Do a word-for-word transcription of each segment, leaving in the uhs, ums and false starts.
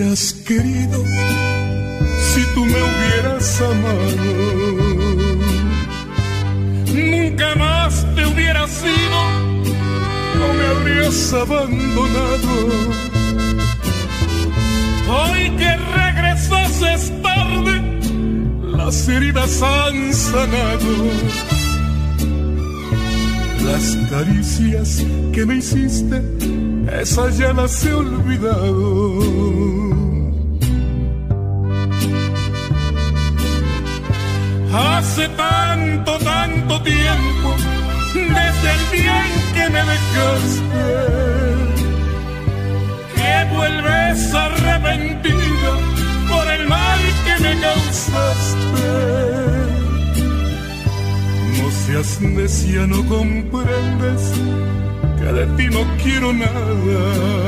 hubieras querido, si tú me hubieras amado, nunca más te hubieras ido, no me habrías abandonado. Hoy que regresases tarde, las heridas han sanado. Las caricias que me hiciste, esas ya las he olvidado. Hace tanto, tanto tiempo, desde el día en que me dejaste, que vuelves arrepentida por el mal que me causaste. No seas necia, no comprendes que de ti no quiero nada.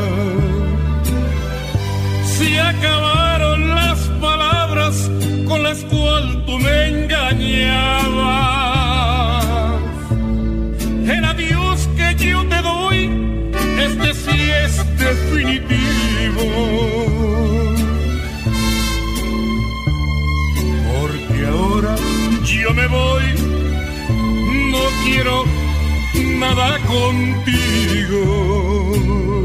Si acabaron las palabras con las cuales tú me engañabas, el adiós que yo te doy, este sí es definitivo. Porque ahora yo me voy, no quiero nada contigo.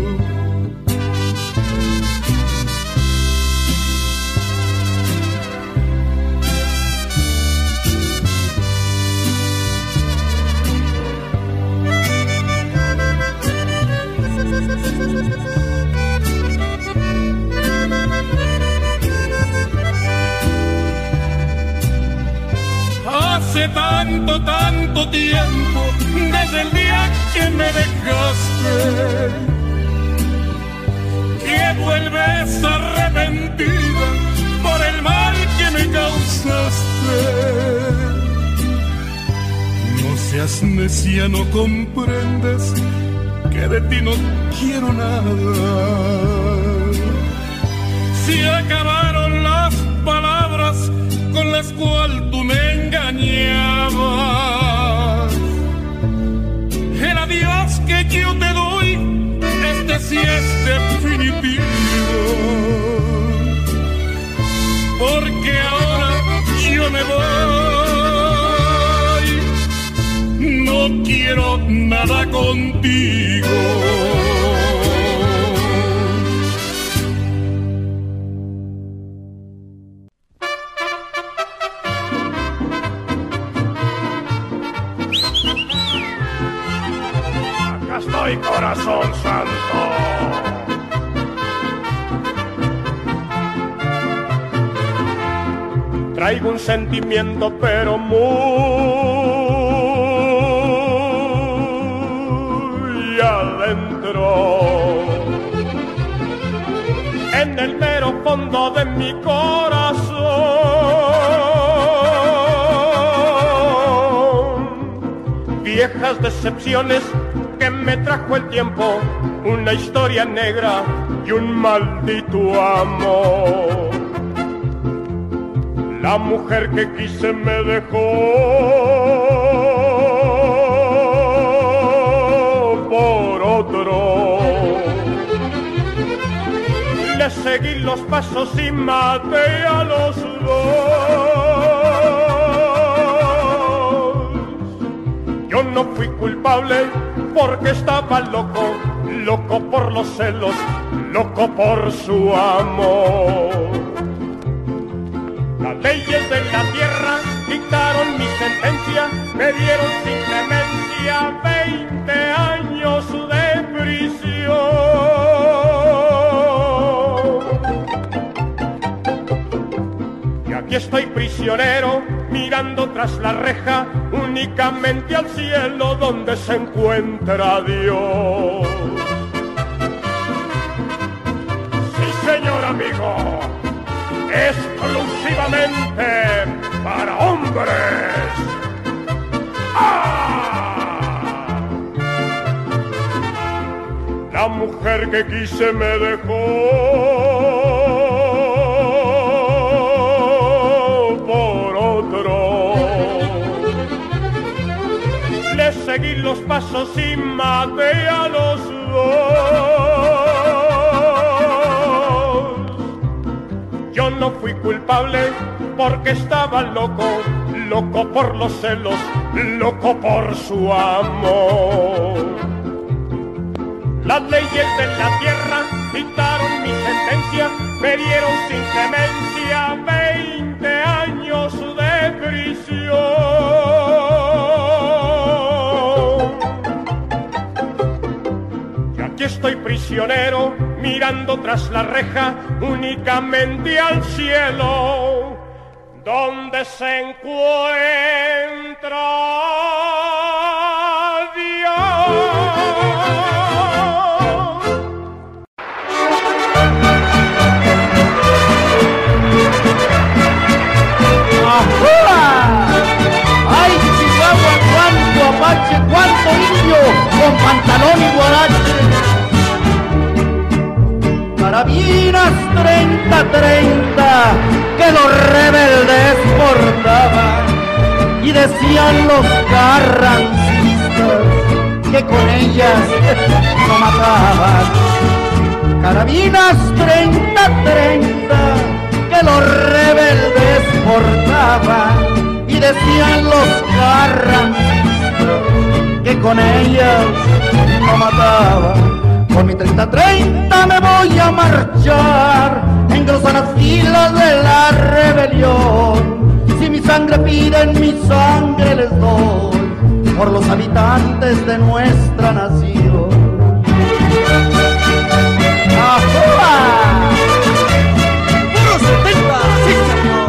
Hace tanto, tanto tiempo, desde el día que me dejaste, que vuelves arrepentida por el mal que me causaste. No seas necia, no comprendes que de ti no quiero nada. Si acabaron las palabras con las cuales tú me engañabas, el adiós que yo te doy, este sí es definitivo. Porque ahora yo me voy, no quiero nada contigo. Estoy, corazón santo. Traigo un sentimiento pero muy adentro, en el mero fondo de mi corazón. Viejas decepciones que me trajo el tiempo, una historia negra y un maldito amor. La mujer que quise me dejó por otro. Le seguí los pasos y maté a los dos. Yo no fui culpable porque estaba loco, loco por los celos, loco por su amor. Las leyes de la tierra dictaron mi sentencia, me dieron sin clemencia veinte años de prisión. Y aquí estoy prisionero, mirando tras la reja, únicamente al cielo donde se encuentra Dios. Sí, señor amigo, exclusivamente para hombres. ¡Ah! La mujer que quise me dejó por otro. Le seguí los pasos y maté a los dos. no fui culpable porque estaba loco, loco por los celos, loco por su amor. Las leyes de la tierra dictaron mi sentencia, me dieron sin clemencia veinte años de prisión. Y aquí estoy prisionero, mirando tras la reja, únicamente al cielo, donde se encuentra Dios. ¡Ay, Chihuahua, cuánto apache, cuánto indio con pantalón y guarache! Carabinas treinta treinta que los rebeldes portaban, y decían los carrancistas que con ellas no mataban. Carabinas treinta treinta que los rebeldes portaban, y decían los carrancistas que con ellas no mataban. Con mi treinta treinta me voy a marchar, engrosar las filas de la rebelión. Si mi sangre piden, mi sangre les doy, por los habitantes de nuestra nación. ¡Ajúa! ¡Puro setenta! ¡Sí, señor!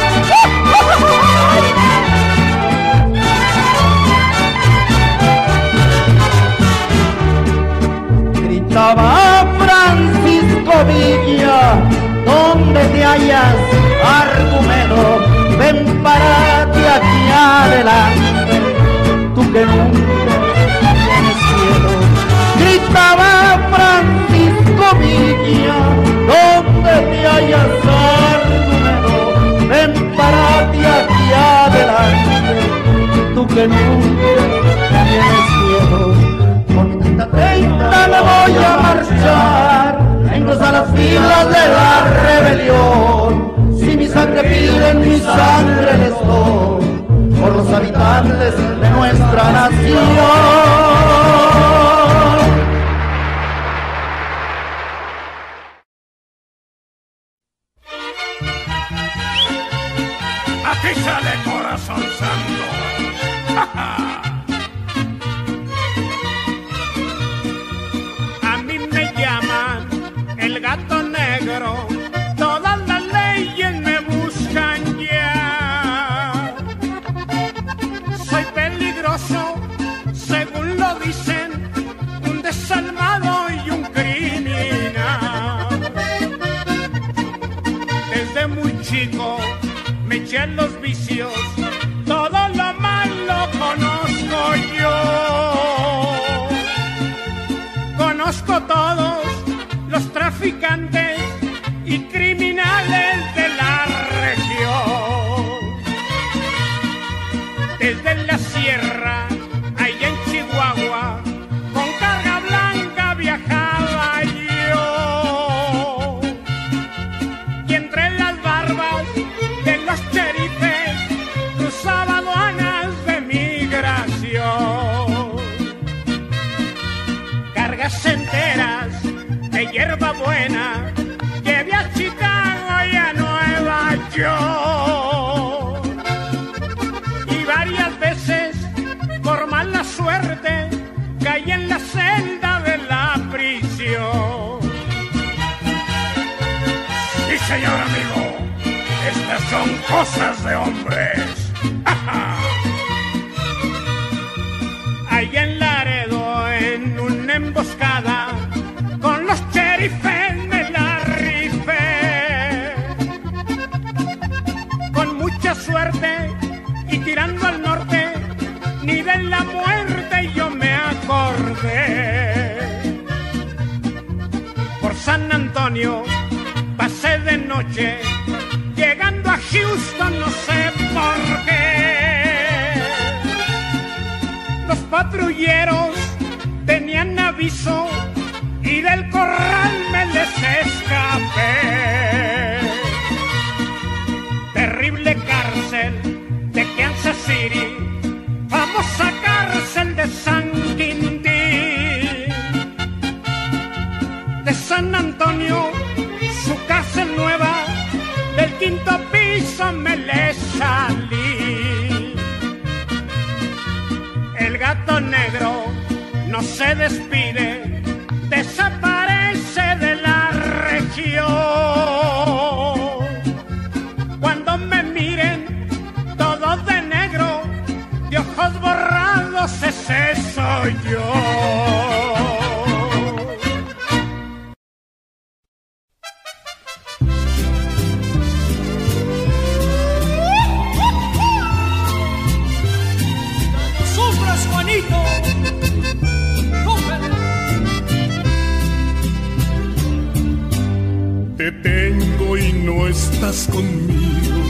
Gritaba Francisco Villa, ¿dónde te hallas, Argumedo? Ven, párate aquí adelante, tú que nunca tienes miedo. Gritaba Francisco Villa, ¿dónde te hallas, Argumedo? Ven, párate aquí adelante, tú que nunca tienes miedo. Con mi treinta treinta me voy a marchar, engrosar las filas de la rebelión. Si mi sangre piden, mi sangre les doy, por los habitantes de nuestra nación. Aquí sale Corazón Santo. A mí me llaman el gato negro, todas las leyes me buscan ya. Soy peligroso, según lo dicen, un desalmado y un criminal. Desde muy chico me eché a los vicios, todo lo malo conozco yo. Conozco todos los traficantes y criminales de la región. Desde la sierra, allá en Chihuahua, con carga blanca viajaba yo. Y entre las barbas de los cherifes cruzaba aduanas de migración. Cargas enteras de hierba buena llevé a Chicago y a Nueva York. Y varias veces, por mala suerte, caí en la celda de la prisión. Sí, señor amigo, estas son cosas de hombres. Allá en Laredo, en una emboscada, con los cherifes me la rifé. Con mucha suerte y tirando al norte, ni de la muerte yo me acordé. Por San Antonio pasé de noche, llegando a Houston no sé por qué. Los patrulleros tenían aviso y del corral me les escapé. de San Antonio, su casa nueva, del quinto piso me le salí. El gato negro no se despide, desaparece de la región. Cuando me miren todos de negro, de ojos borrados, ese soy yo. Te tengo y no estás conmigo,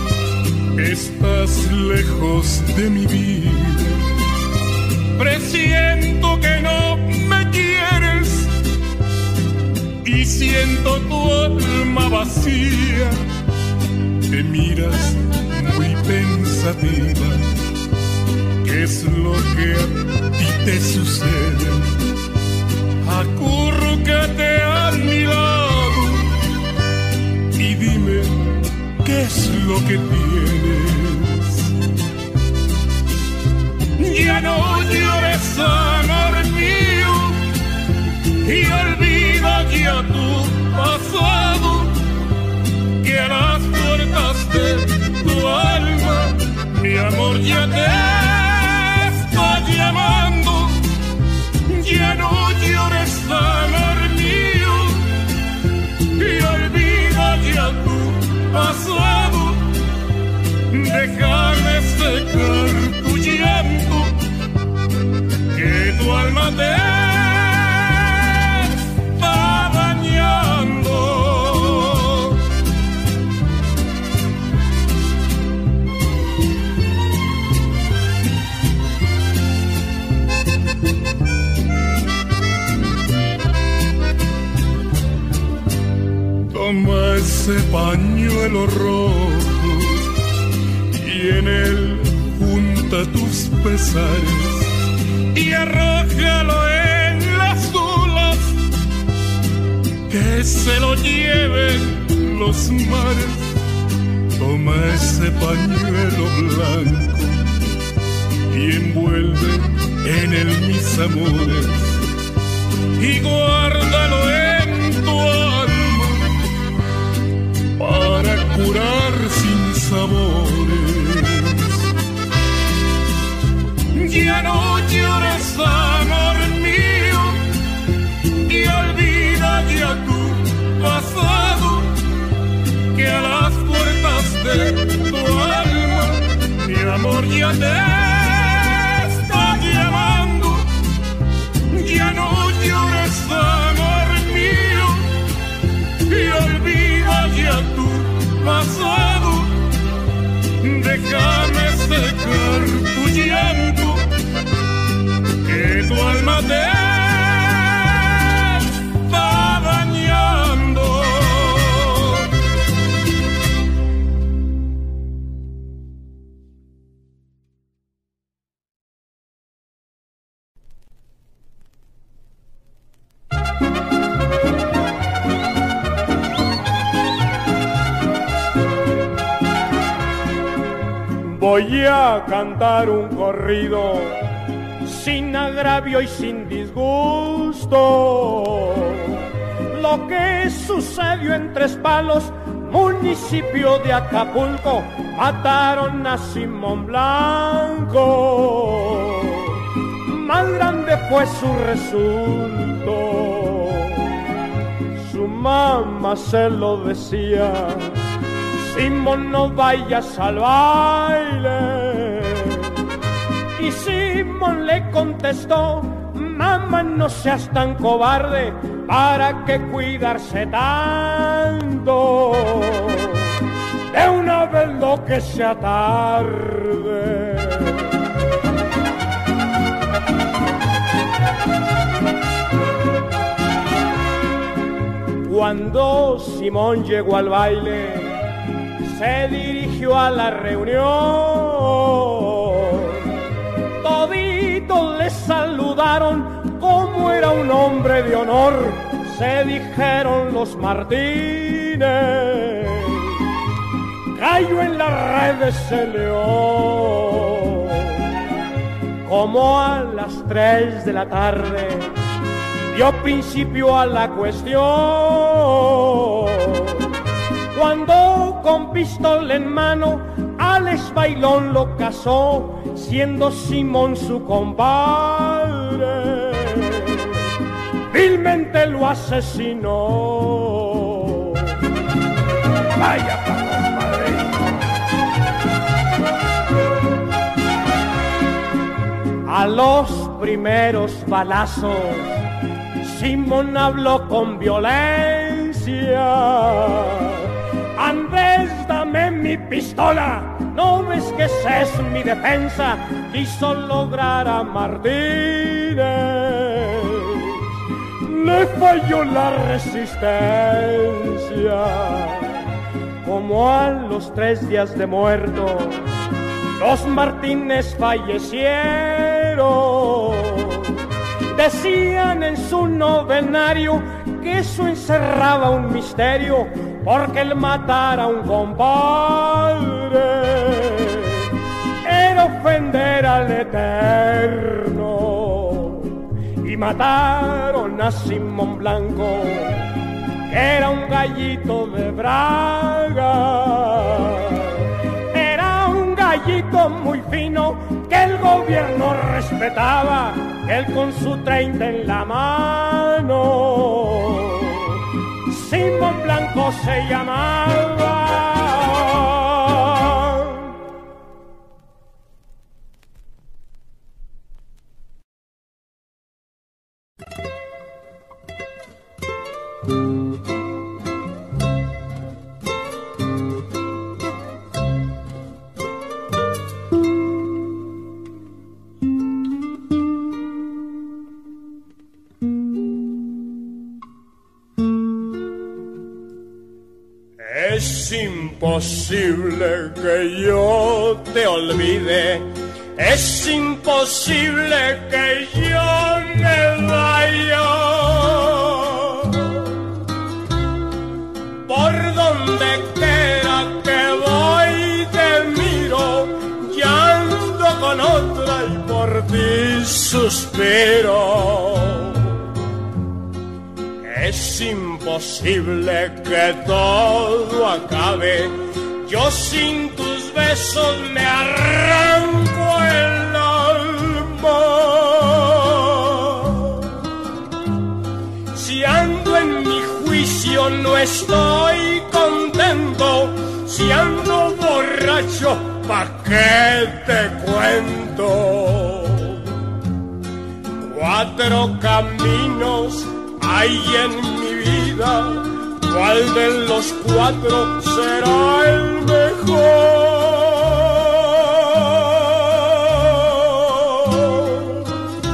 estás lejos de mi vida. Presiento que no me quieres y siento tu alma vacía. Te miras muy pensativa, ¿qué es lo que a ti te sucede? Acurrúcate a mi lado y dime qué es lo que tienes. Ya no llores, amor mío, y olvida ya tu pasado, que a las puertas de tu alma mi amor ya te está llamando. Ya no llores, amor mío, y olvida ya tu pasado. Déjame secar tu llanto, que tu alma te está dañando. Toma ese pañuelo rojo y en él junta tus pesares y arrójalo en las olas, que se lo lleven los mares. Toma ese pañuelo blanco y envuelve en él mis amores y guárdalo en tu alma para curar sin sabores. Ya no llores, amor mío, y olvida ya tu pasado, que a las puertas de tu alma mi amor ya te está llamando. Ya no llores, amor mío, y olvida ya tu pasado. Déjame secar tu llanto, que tu alma te está dañando. Voy a cantar un corrido sin agravio y sin disgusto. Lo que sucedió en Tres Palos, municipio de Acapulco, mataron a Simón Blanco. Más grande fue su resulto. Su mamá se lo decía: Simón, no vayas al baile. Y Simón le contestó: mamá, no seas tan cobarde, ¿para qué cuidarse tanto? De una vez lo que sea tarde. Cuando Simón llegó al baile, se dirigió a la reunión. Toditos le saludaron como era un hombre de honor. se dijeron los Martínez, cayó en las redes el león. Como a las tres de la tarde dio principio a la cuestión, cuando con pistola en mano Alex Bailón lo casó, siendo Simón su compadre, vilmente lo asesinó. Vaya pa' compadrito. A los primeros balazos Simón habló con violencia. Andrés, dame mi pistola, ¿no ves que esa es mi defensa? Quiso lograr a Martínez, le falló la resistencia. Como a los tres días de muerto, los Martínez fallecieron. Decían en su novenario que eso encerraba un misterio, porque el matar a un compadre era ofender al Eterno. Y mataron a Simón Blanco, que era un gallito de Braga. Era un gallito muy fino que el gobierno respetaba, él con su treinta en la mano. Simón Blanco se llamaba. Es imposible que yo te olvide, es imposible que yo me vaya. Por donde quiera que voy te miro, ya ando con otra y por ti suspiro. Es imposible que todo acabe, yo sin tus besos me arranco el alma. Si ando en mi juicio no estoy contento, si ando borracho, ¿pa' qué te cuento? Cuatro caminos hay en mi vida, ¿cuál de los cuatro será el mejor?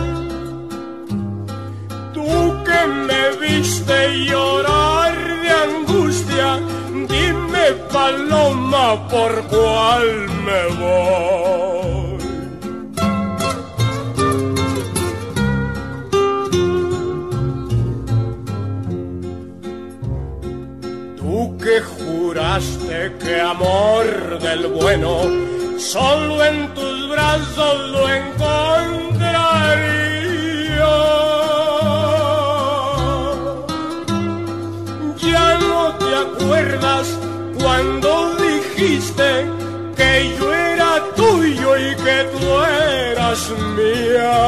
Tú que me viste llorar de angustia, dime, paloma, ¿por cuál me voy? Que juraste que amor del bueno solo en tus brazos lo encontraría. Ya no te acuerdas cuando dijiste que yo era tuyo y que tú eras mía.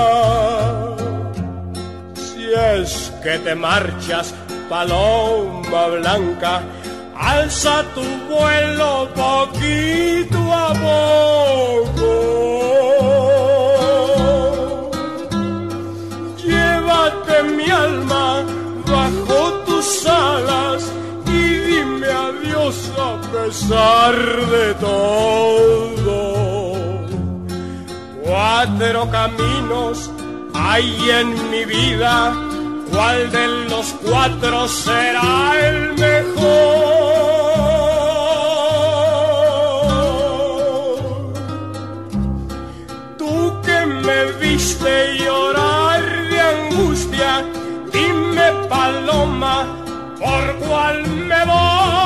Si es que te marchas, paloma blanca, alza tu vuelo poquito a poco. Llévate mi alma bajo tus alas y dime adiós a pesar de todo. Cuatro caminos hay en mi vida, ¿cuál de los cuatro será el mejor? Tú que me viste llorar de angustia, dime, paloma, por cual me voy.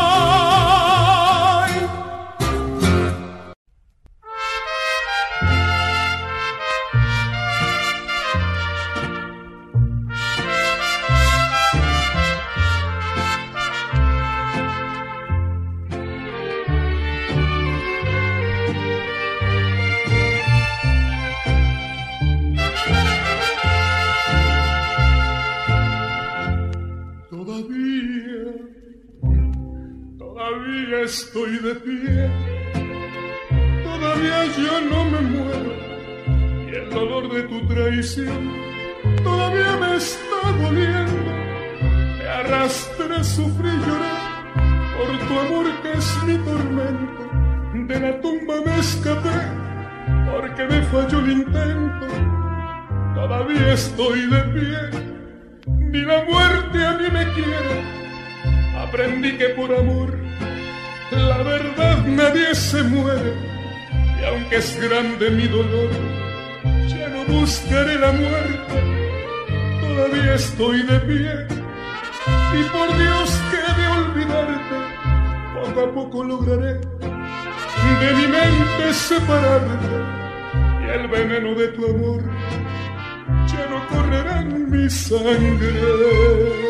Estoy de pie, todavía yo no me muero, y el dolor de tu traición todavía me está doliendo. Me arrastré, sufrí, lloré por tu amor que es mi tormento. De la tumba me escapé porque me falló el intento. Todavía estoy de pie, ni la muerte a mí me quiere. Aprendí que por amor la verdad nadie se muere, y aunque es grande mi dolor, ya no buscaré la muerte. Todavía estoy de pie, y por Dios que de olvidarte, poco a poco lograré de mi mente separarte, y el veneno de tu amor ya no correrá en mi sangre.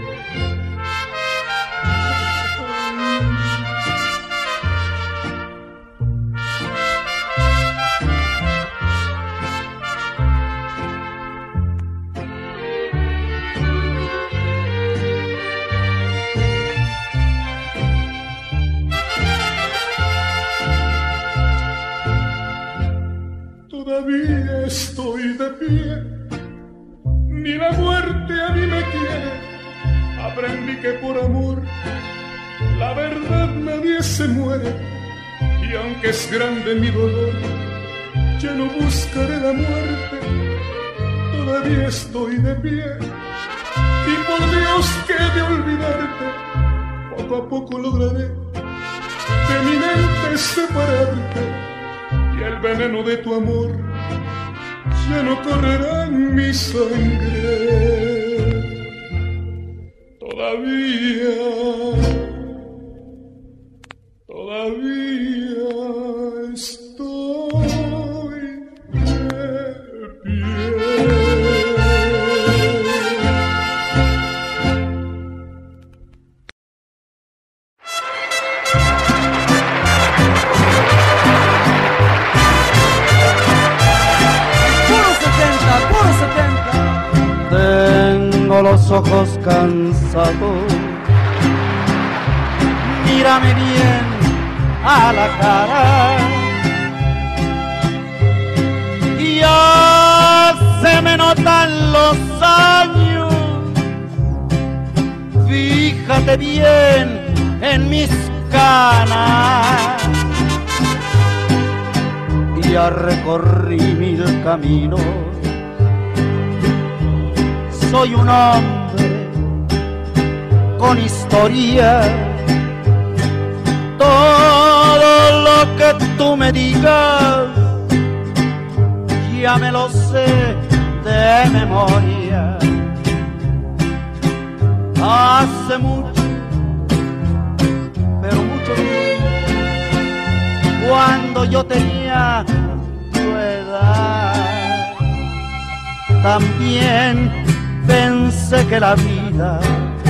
Todavía estoy de pie, ni la muerte a mí me quiere. Aprendí que por amor la verdad nadie se muere, y aunque es grande mi dolor, ya no buscaré la muerte. Todavía estoy de pie, y por Dios que de olvidarte, poco a poco lograré de mi mente separarte, y el veneno de tu amor ya no correrá en mi sangre. Todavía, todavía estoy de pie. Los ojos cansados, mírame bien a la cara, y ya se me notan los años. Fíjate bien en mis canas, ya recorrí mil caminos. Soy un hombre con historia. Todo lo que tú me digas ya me lo sé de memoria. Hace mucho, pero mucho tiempo, cuando yo tenía tu edad, también pensé que la vida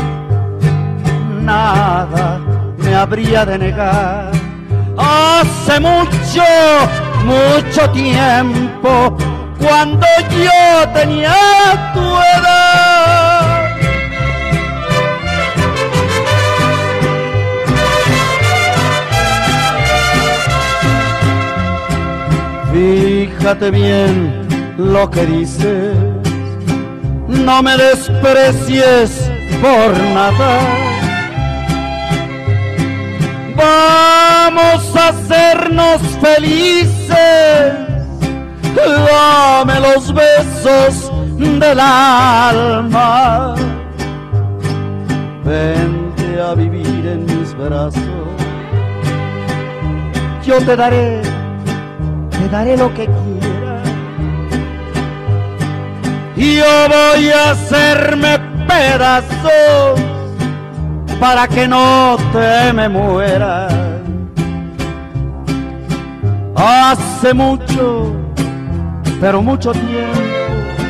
nada me habría de negar. Hace mucho, mucho tiempo, cuando yo tenía tu edad. Fíjate bien lo que dices, no me desprecies por nada. Vamos a hacernos felices, dame los besos del alma. Vente a vivir en mis brazos, yo te daré, te daré lo que quieras. Yo voy a hacerme pedazos para que no te me mueras. Hace mucho, pero mucho tiempo,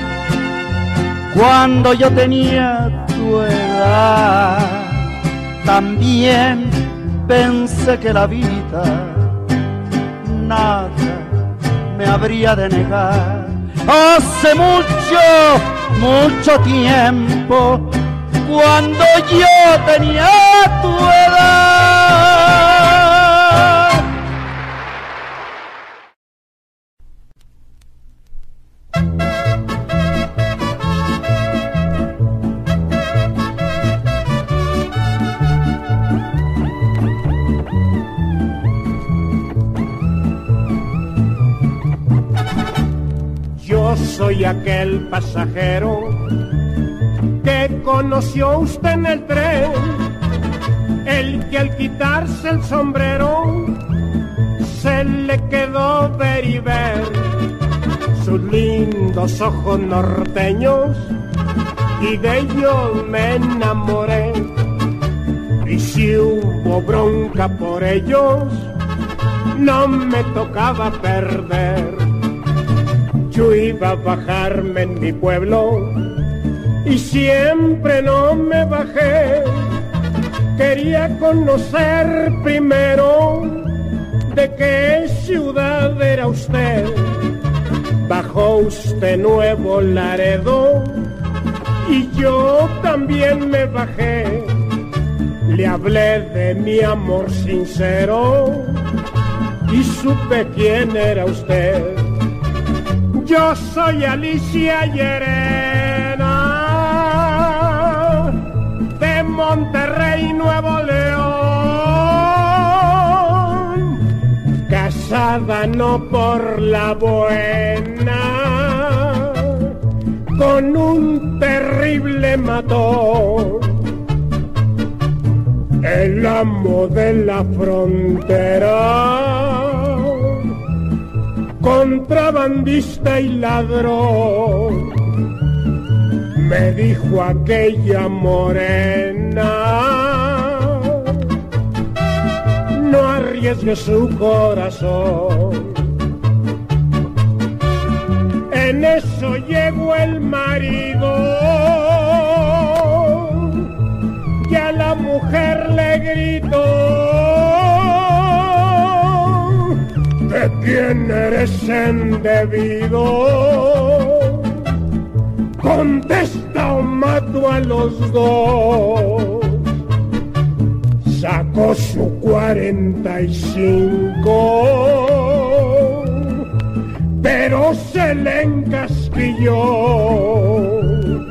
cuando yo tenía tu edad, también pensé que la vida nada me habría de negar. Hace mucho, mucho tiempo, cuando yo tenía tu edad. Yo soy aquel pasajero que conoció usted en el tren, el que al quitarse el sombrero se le quedó ver y ver sus lindos ojos norteños, y de ellos me enamoré. Y si hubo bronca por ellos, no me tocaba perder. Yo iba a bajarme en mi pueblo y siempre no me bajé. Quería conocer primero de qué ciudad era usted. Bajó usted Nuevo Laredo y yo también me bajé. Le hablé de mi amor sincero y supe quién era usted. Yo soy Alicia Llerena, de Monterrey, Nuevo León, casada no por la buena, con un terrible matón, el amo de la frontera, contrabandista y ladrón. Me dijo aquella morena, no arriesgue su corazón. En eso llegó el marido y a la mujer le gritó: ¿de quién eres endebido? Contesta o mato a los dos. Sacó su cuarenta y cinco, pero se le encasquilló.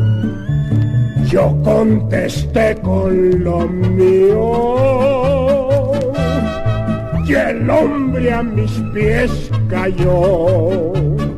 Yo contesté con lo mío y el hombre a mis pies cayó.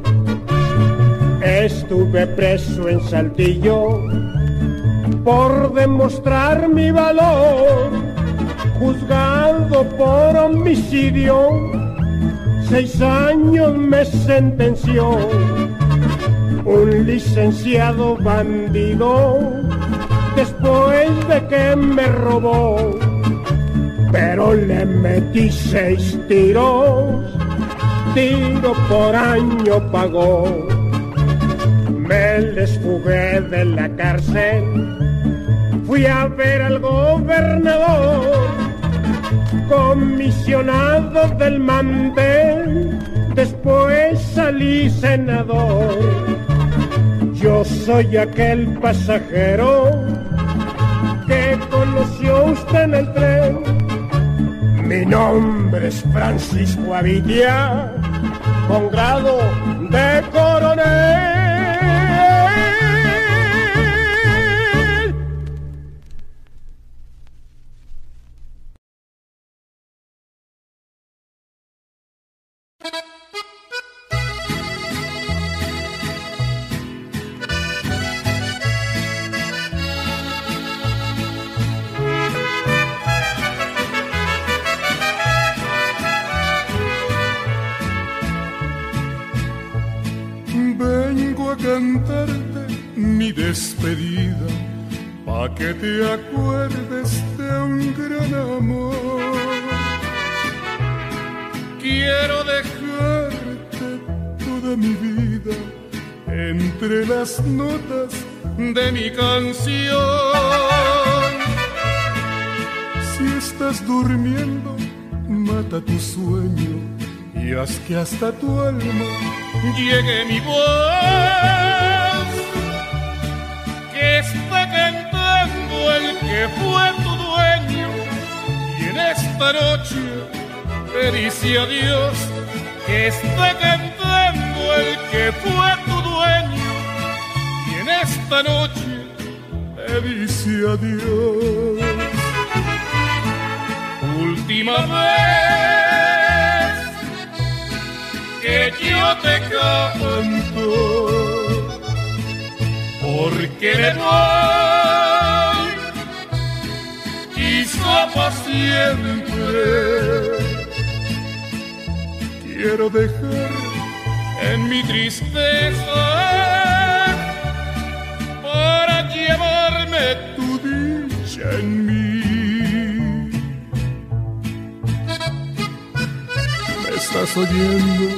Estuve preso en Saltillo por demostrar mi valor, juzgado por homicidio, seis años me sentenció. Un licenciado bandido, después de que me robó, pero le metí seis tiros, tiro por año pagó. Me les fugué de la cárcel, fui a ver al gobernador, comisionado del Mante, después salí senador. Yo soy aquel pasajero que conoció usted en el tren. Mi nombre es Francisco Avidia, con grado de coronel. Vengo a cantarte mi despedida, pa' que te acuerdes de de un gran amor. Quiero dejarte toda mi vida entre las notas de mi canción. Si estás durmiendo, mata tu sueño y haz que hasta tu alma llegue mi voz, que está cantando el que fue tu dueño, y en esta noche te dice adiós, que está cantando el que fue tu dueño, y en esta noche te dice adiós. Última vez que yo te canto, porque me voy, quizá para siempre. Quiero dejar en mi tristeza para llevarme tu dicha en mí. ¿Me estás oyendo?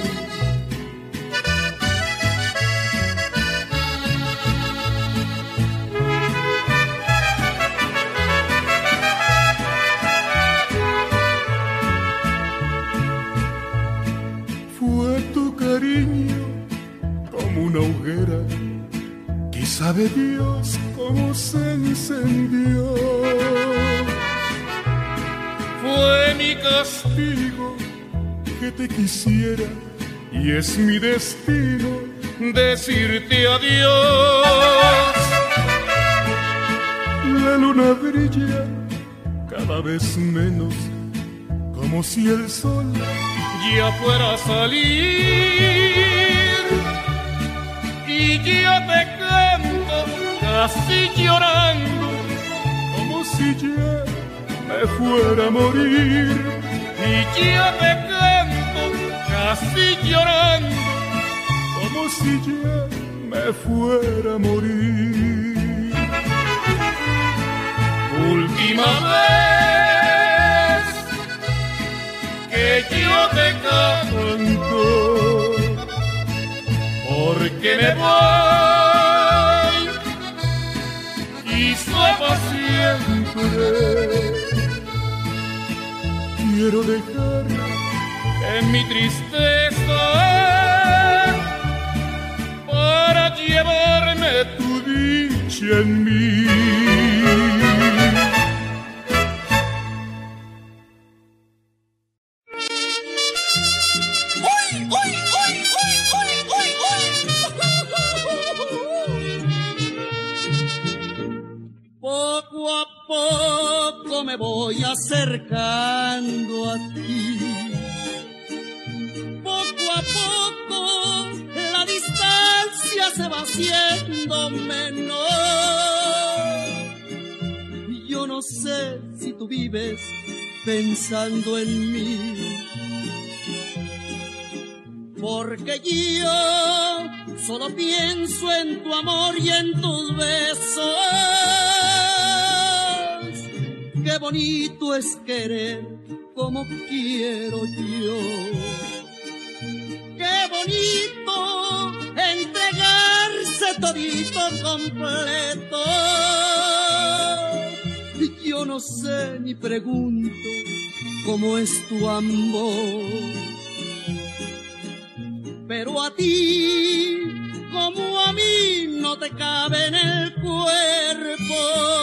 Una hoguera, y sabe Dios cómo se encendió. Fue mi castigo que te quisiera, y es mi destino decirte adiós. La luna brilla cada vez menos, como si el sol ya fuera a salir. Y yo te canto casi llorando, como si ya me fuera a morir. Y yo te canto casi llorando, como si ya me fuera a morir. Última vez que yo te canto, porque me voy, quizá para siempre. Quiero dejar en mi tristeza para llevarme tu dicha en mí. Me voy acercando a ti, poco a poco la distancia se va haciendo menor. Yo no sé si tú vives pensando en mí, porque yo solo pienso en tu amor y en tus besos. Qué bonito es querer como quiero yo. Qué bonito entregarse todito completo. Yo no sé ni pregunto cómo es tu amor, pero a ti como a mí no te cabe en el cuerpo.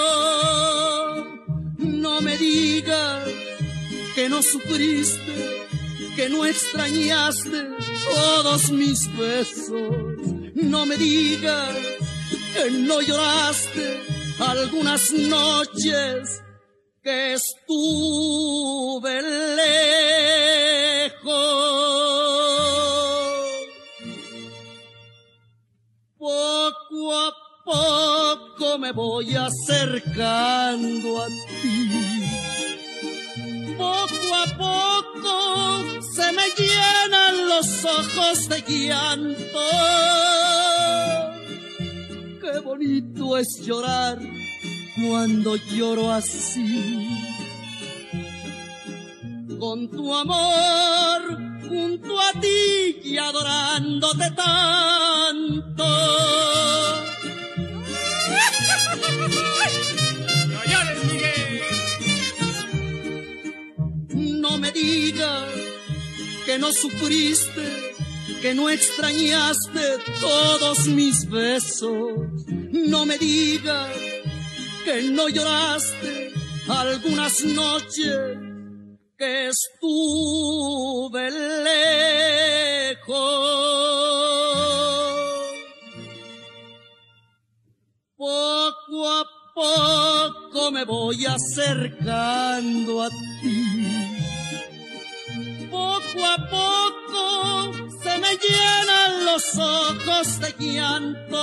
No me digas que no sufriste, que no extrañaste todos mis besos. No me digas que no lloraste algunas noches que estuve lejos. Poco a poco me voy acercando a ti. Poco a poco se me llenan los ojos de llanto. Qué bonito es llorar cuando lloro así. Con tu amor junto a ti y adorándote tanto. No llores, Miguel. No me digas que no sufriste, que no extrañaste todos mis besos. No me digas que no lloraste algunas noches que estuve lejos. Poco a poco me voy acercando a ti. Poco a poco se me llenan los ojos de llanto.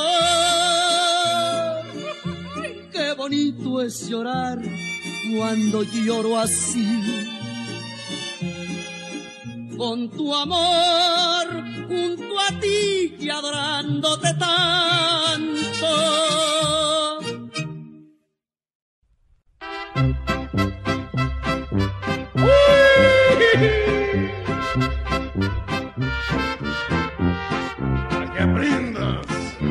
Qué bonito es llorar cuando lloro así. Con tu amor junto a ti y adorándote tanto. ¡A que aprendas!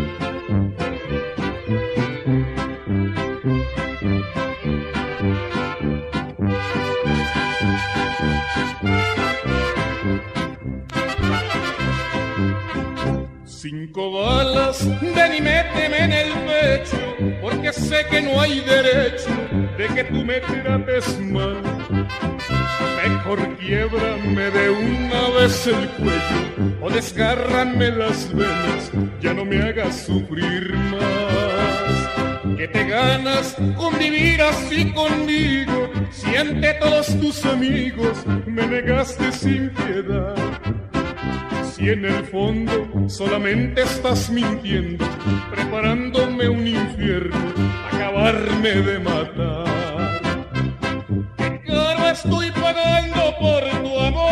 Cinco balas, ven y méteme en el pecho, porque sé que no hay derecho de que tú me trates mal. Mejor quiebrame de una vez el cuello o desgárrame las venas, ya no me hagas sufrir más. Que te ganas con vivir así conmigo, si ante todos tus amigos me negaste sin piedad. Si en el fondo solamente estás mintiendo, preparándome un infierno, acabarme de matar. Qué caro estoy pagando por tu amor,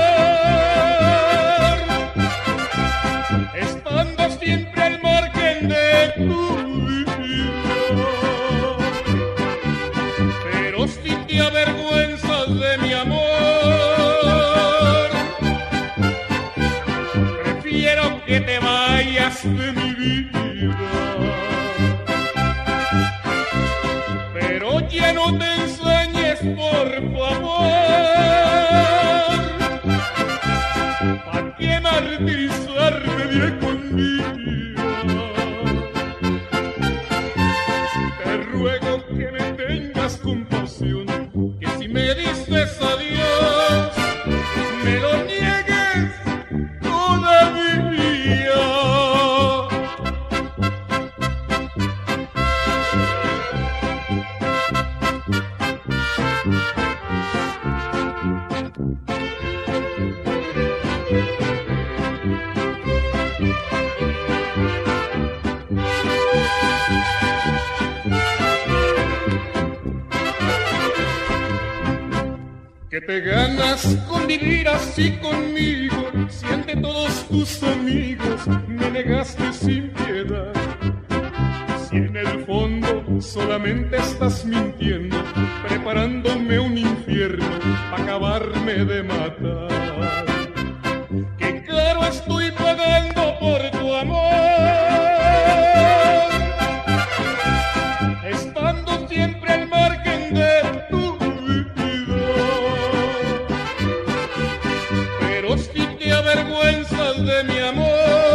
estando siempre al margen de tu vida. Pero si te avergüenzas de mi amor, que te vayas de mi vida. Pero ya no te enseñes, por favor. ¿Para qué martirizarme día con día? Te ruego que me tengas compasión, que si me dices adiós, me lo niegues todavía. Que te ganas con vivir así conmigo, si ante todos tus amigos me negaste sin piedad. Si en el fondo solamente estás mintiendo, preparándome un infierno, para acabarme de matar. Qué caro estoy pagando por tu amor, estando siempre al margen de tu. Si te avergüenzas de mi amor,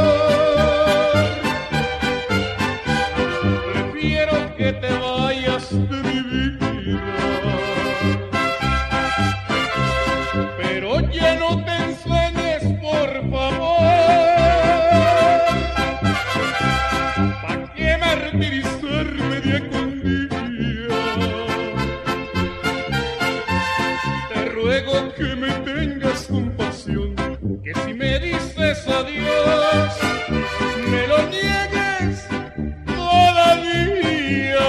prefiero que te vayas de mi vida. Pero ya no te enseñes, por favor. ¿Para qué martirizarme día con día? Te ruego que me tengas compasión, que si me dices adiós, me lo niegues todavía.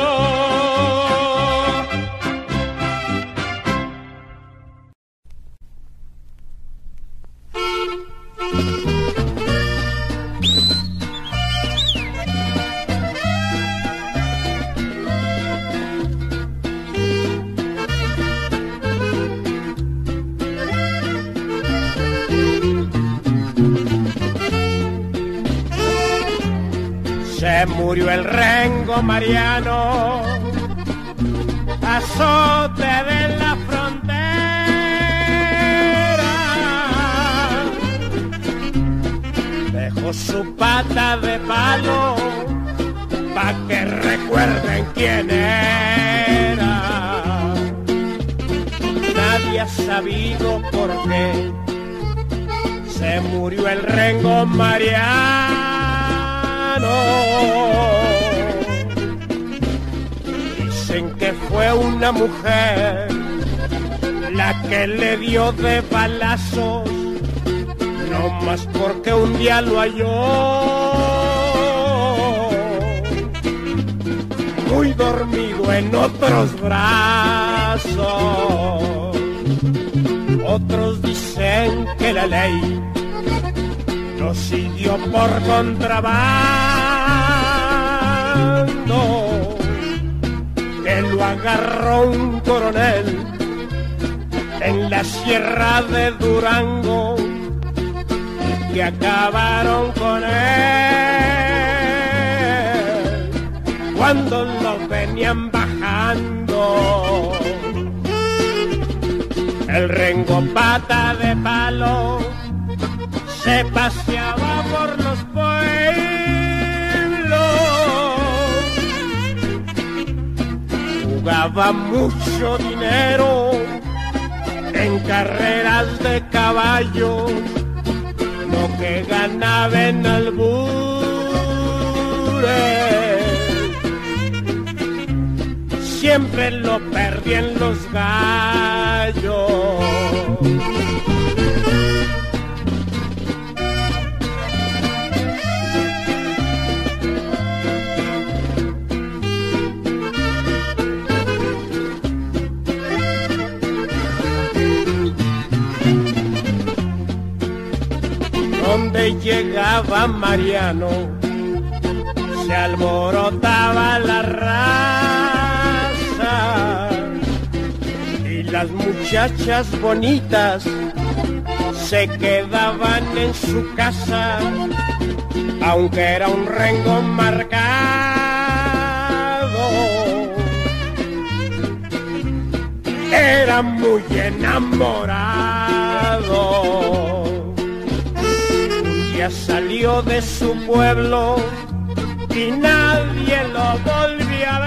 se murió el rengo Mariano, azote de la frontera, dejó su pata de palo pa' que recuerden quién era. Nadie ha sabido por qué se murió el rengo Mariano. Dicen que fue una mujer la que le dio de balazos, no más porque un día lo halló muy dormido en otros brazos. Otros dicen que la ley lo siguió por contrabando, que lo agarró un coronel en la sierra de Durango y que acabaron con él cuando lo venían bajando. El rengo pata de palo se paseaba por los pueblos, jugaba mucho dinero en carreras de caballos, lo que ganaba en albures siempre lo perdí en los gallos. Donde llegaba Mariano se alborotaba la raza y las muchachas bonitas se quedaban en su casa, aunque era un rengo marcado. Era muy enamorado. Ya salió de su pueblo y nadie lo volvió a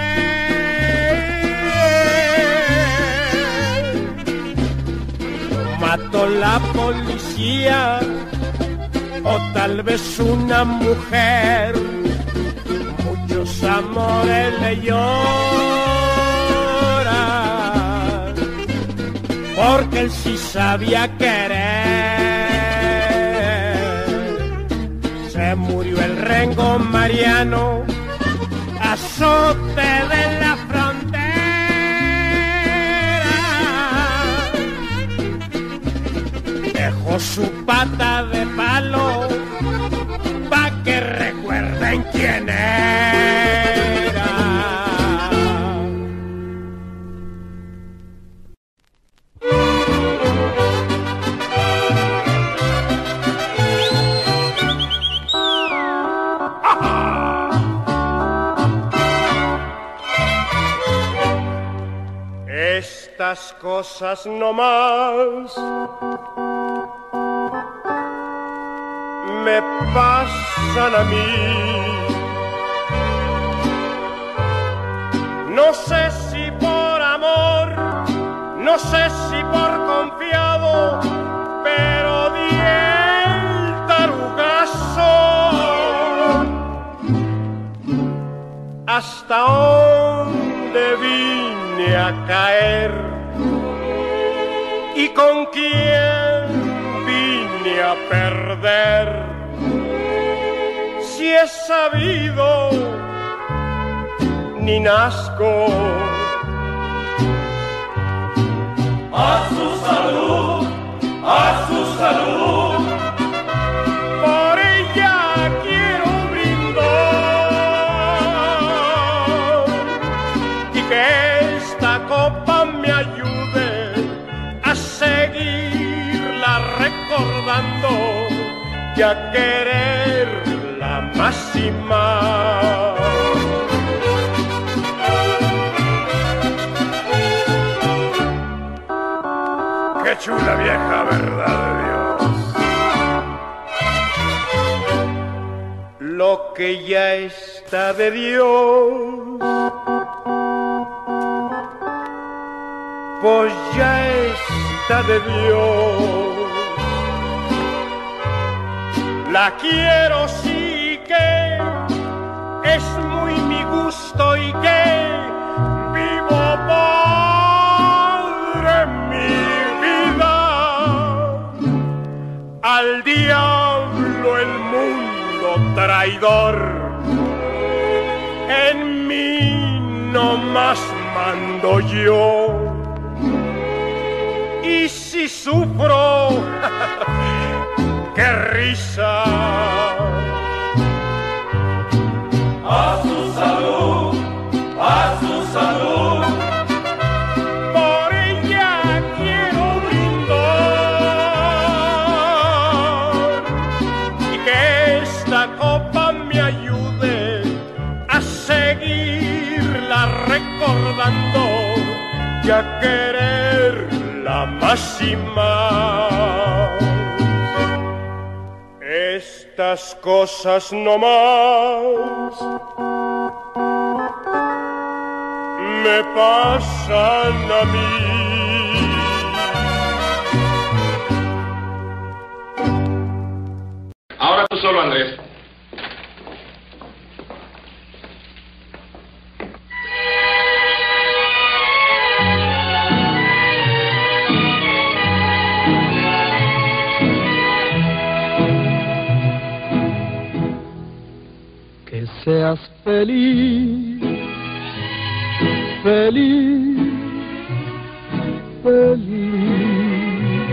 ver. Lo mató la policía o tal vez una mujer. Muchos amores le lloran porque él sí sabía querer. Se murió el rengo Mariano, azote de la frontera. Dejó su pata de palo pa' que recuerden quién era. Estas cosas no más me pasan a mí. No sé si por amor, no sé si por confiado, pero di el tarugazo. Hasta donde vine a caer y con quién vine a perder. Si he sabido ni nazco. A su salud, a su salud. Por ella quiero brindar y que esta copa me ayude a seguirla recordando y a quererla más y más. Qué chula vieja, verdad de Dios. Lo que ya está de Dios, pues ya está de Dios. La quiero, sí que es muy mi gusto y que vivo por mi vida. Al diablo el mundo traidor, en mí no más mando yo. Y si sufro, ¡qué risa! A su salud, a su salud. Por ella quiero brindar y que esta copa me ayude a seguirla recordando y a quererla más y más. Estas cosas no más me pasan a mí. Ahora tú solo, Andrés. Seas feliz, feliz, feliz.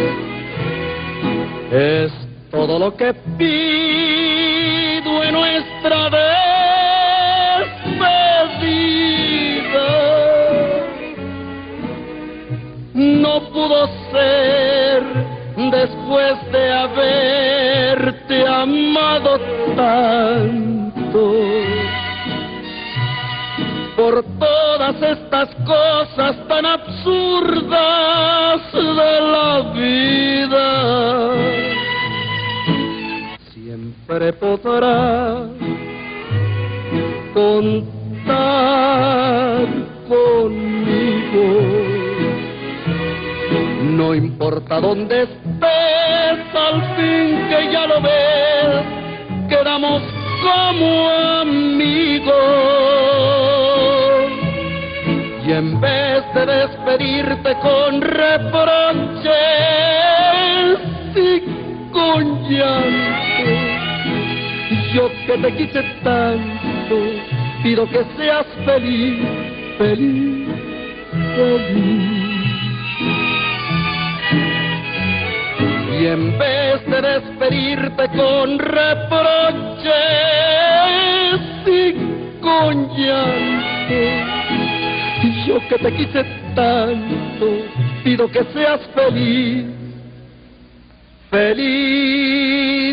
Es todo lo que pido en nuestra despedida. No pudo ser después de haberte amado tanto. Por todas estas cosas tan absurdas de la vida, siempre podrás contar conmigo. No importa dónde estés, al fin que ya lo ves, quedamos como amigos. Y en vez de despedirte con reproches y con llanto, yo que te quise tanto, pido que seas feliz, feliz, feliz. Y en vez de despedirte con reproches y con llanto, yo que te quise tanto, pido que seas feliz, feliz,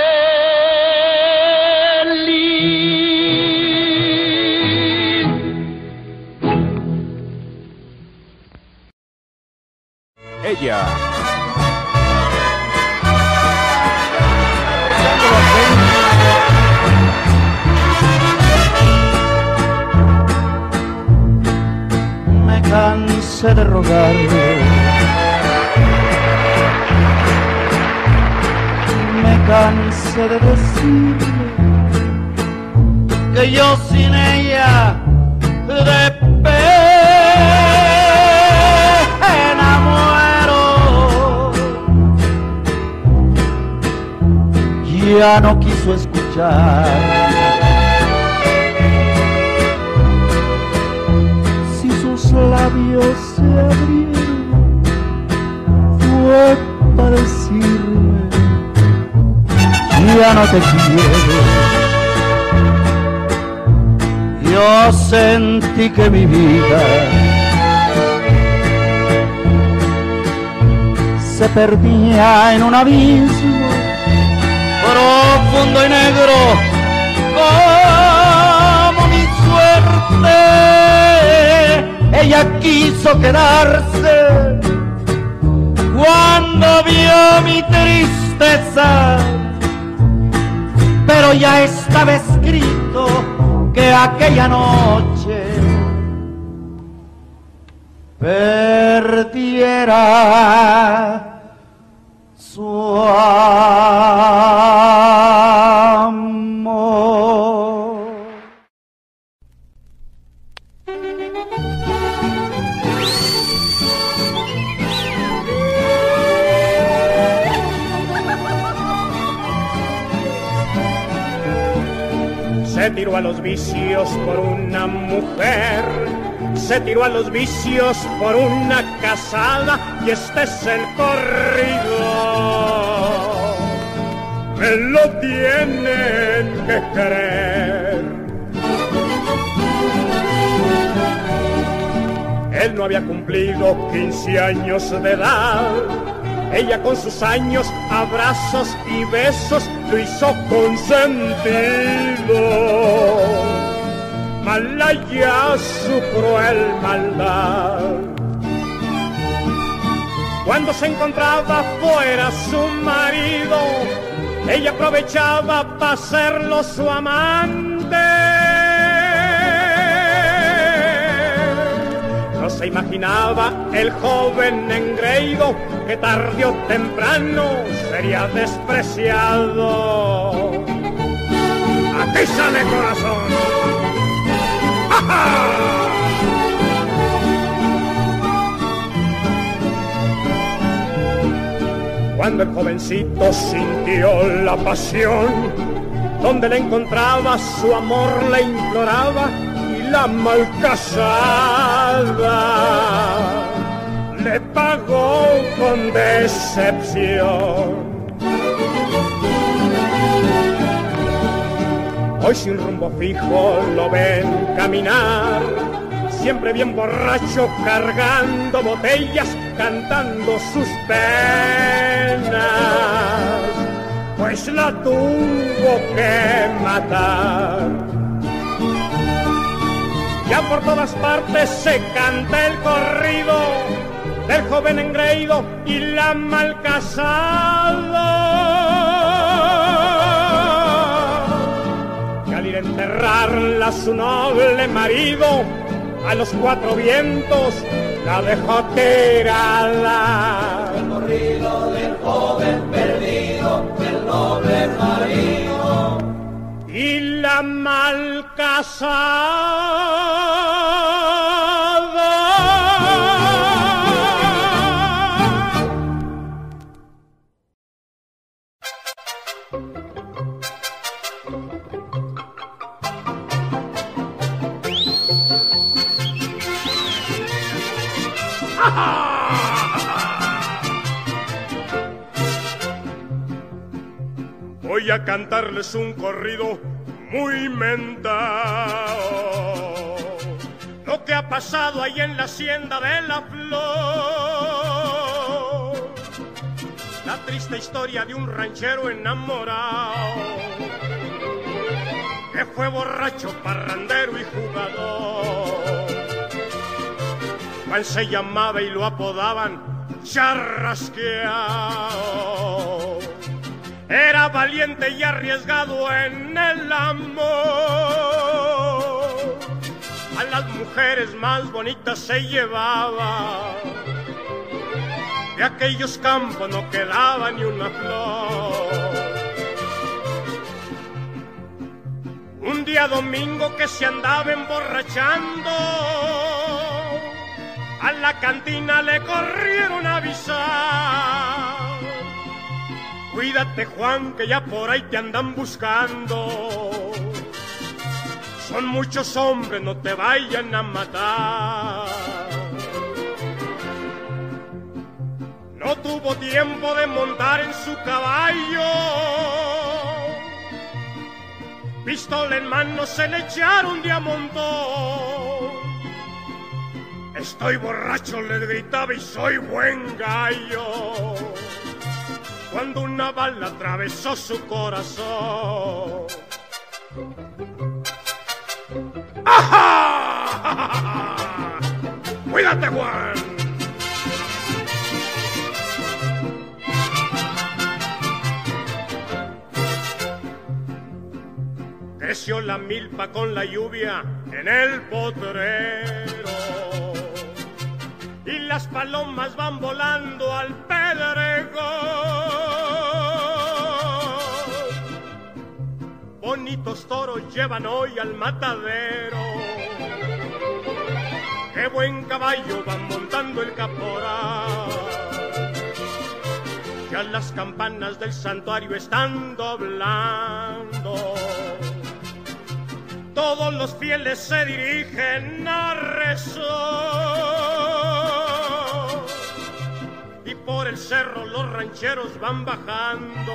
feliz. Ella. Me cansé de rogarle, me cansé de decirle que yo sin ella de pena muero. Ya no quiso escuchar, labios se abrieron, fue para decirme, ya no te quiero. Yo sentí que mi vida se perdía en un abismo profundo y negro como mi suerte, ella quiso quedarse cuando vio mi tristeza, pero ya estaba escrito que aquella noche perdiera su amor. Se tiró a los vicios por una mujer, se tiró a los vicios por una casada, y este es el corrido. Me lo tienen que creer. Él no había cumplido quince años de edad, ella con sus años, abrazos y besos lo hizo consentido. Mala ya su cruel maldad. Cuando se encontraba fuera su marido, ella aprovechaba para hacerlo su amante. No se imaginaba el joven engreído que tarde o temprano sería despreciado. ¡Aquí sale corazón! ¡Ja, ja! Cuando el jovencito sintió la pasión, donde la encontraba su amor le imploraba, y la malcasada le pagó con decepción. Hoy sin rumbo fijo lo ven caminar, siempre bien borracho, cargando botellas, cantando sus penas, pues la tuvo que matar. Ya por todas partes se canta el corrido del joven engreído y la malcasada, que al ir a enterrarla a su noble marido, a los cuatro vientos la dejó tirada. El corrido del joven perdido, del noble marido y la malcasada. Voy a cantarles un corrido muy mentao, lo que ha pasado ahí en la hacienda de la Flor, la triste historia de un ranchero enamorado, que fue borracho, parrandero y jugador. Juan se llamaba y lo apodaban Charrasqueado. Era valiente y arriesgado en el amor. A las mujeres más bonitas se llevaba. De aquellos campos no quedaba ni una flor. Un día domingo que se andaba emborrachando, a la cantina le corrieron a avisar. Cuídate, Juan, que ya por ahí te andan buscando. Son muchos hombres, no te vayan a matar. No tuvo tiempo de montar en su caballo. Pistola en mano se le echaron de a montón. Estoy borracho, les gritaba, y soy buen gallo. Cuando una bala atravesó su corazón, ¡Ajá! ¡Cuídate, Juan! Creció la milpa con la lluvia en el potrero y las palomas van volando al pedregón. Bonitos toros llevan hoy al matadero. Qué buen caballo van montando el caporal. Ya las campanas del santuario están doblando. Todos los fieles se dirigen a rezar. Y por el cerro los rancheros van bajando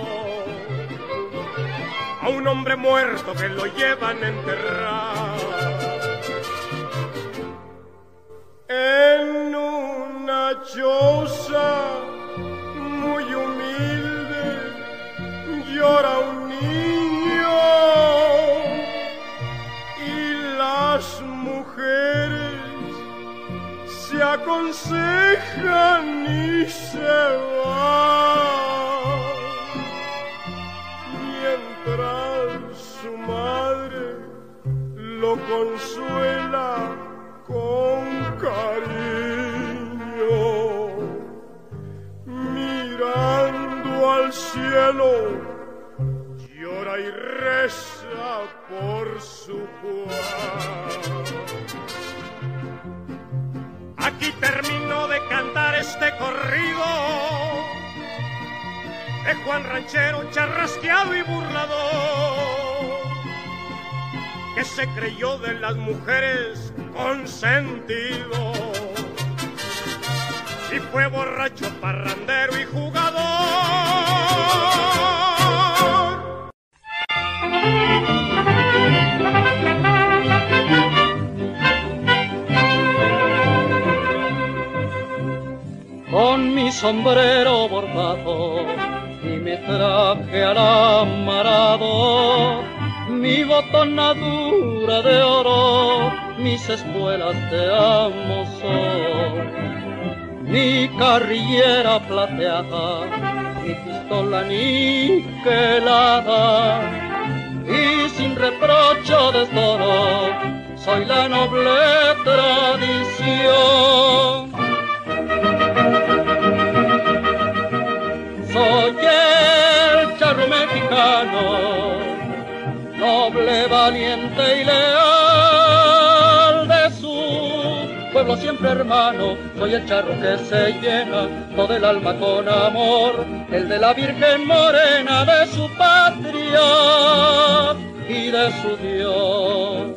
a un hombre muerto que lo llevan a enterrar. En una choza muy humilde llora un niño y las mujeres se aconsejan y se van, mientras su madre lo consuela con cariño, mirando al cielo, llora y reza por su Juan. Aquí termino de cantar este corrido de Juan Ranchero, charrasqueado y burlador, que se creyó de las mujeres consentido y fue borracho, parrandero y jugador. Con mi sombrero bordado y mi traje alamarado, mi botonadura de oro, mis espuelas de amo son, mi carrillera plateada, mi pistola niquelada, y sin reprocho desdoro, soy la noble tradición. Soy el charro mexicano, noble, valiente y leal de su pueblo siempre hermano. Soy el charro que se llena todo el alma con amor, el de la Virgen Morena, de su patria y de su Dios.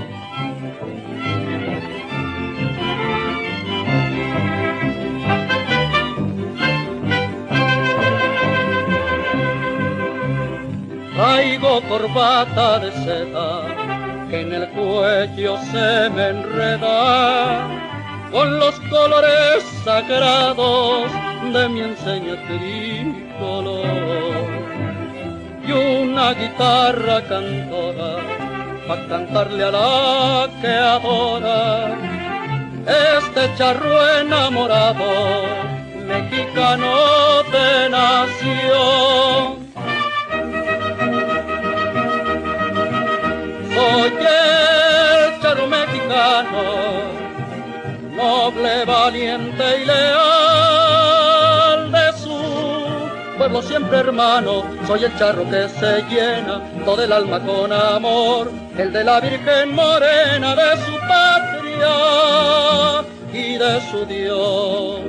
Traigo corbata de seda que en el cuello se me enreda con los colores sagrados de mi enseña tricolor, y una guitarra cantora pa' cantarle a la que adora, este charro enamorado, mexicano de nación. Soy el charro mexicano, noble, valiente y leal de su pueblo siempre hermano. Soy el charro que se llena todo el alma con amor, el de la Virgen Morena, de su patria y de su Dios.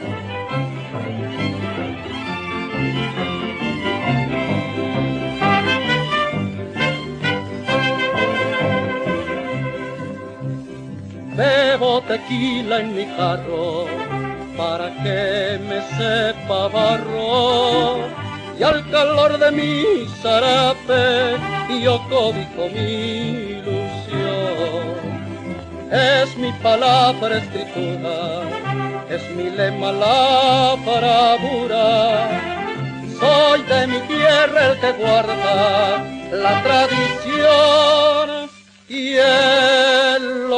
Bebo tequila en mi jarro para que me sepa barro, y al calor de mi zarape yo codijo mi ilusión. Es mi palabra escritura, es mi lema la bravura, soy de mi tierra el que guarda la tradición y el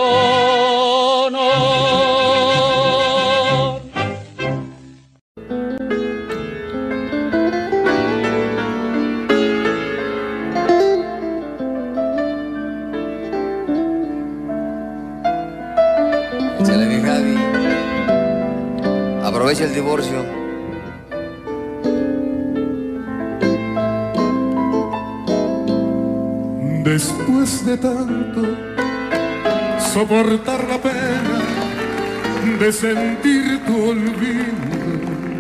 honor. Échale, mi Javi. Aprovecha el divorcio. Después de tanto soportar la pena de sentir tu olvido,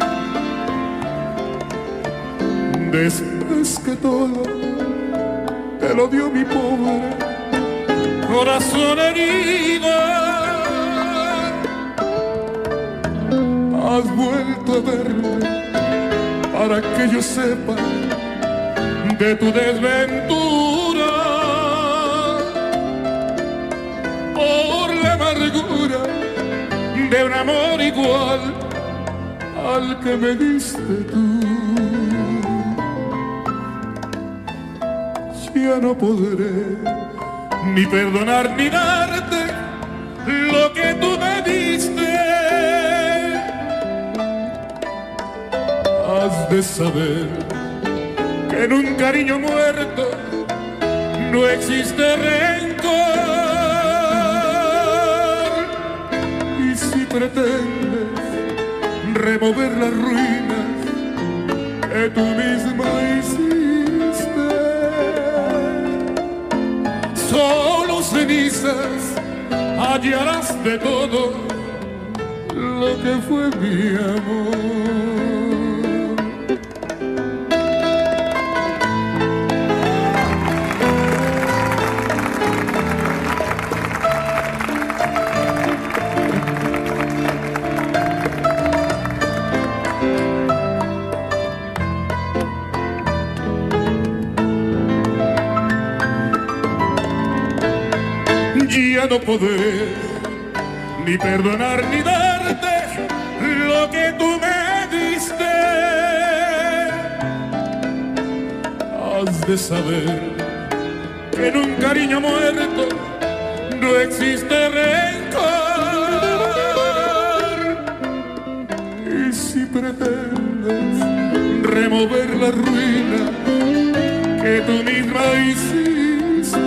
después que todo te lo dio mi pobre corazón herido, has vuelto a verme para que yo sepa de tu desventura, por la amargura de un amor igual al que me diste tú. Ya no podré ni perdonar ni darte lo que tú me diste. Has de saber que en un cariño muerto no existe rencor, y si pretendes remover las ruinas que tú misma hiciste, solo cenizas hallarás de todo lo que fue mi amor. Ya no podré ni perdonar ni darte lo que tú me diste. Has de saber que en un cariño muerto no existe rencor, y si pretendes remover la ruina que tú misma hiciste,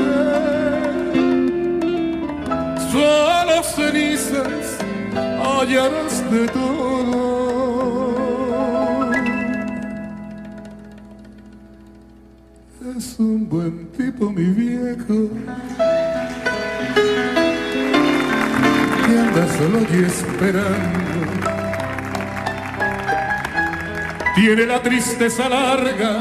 solo cenizas hallarás de todo. Es un buen tipo, mi viejo, que anda solo y esperando. Tiene la tristeza larga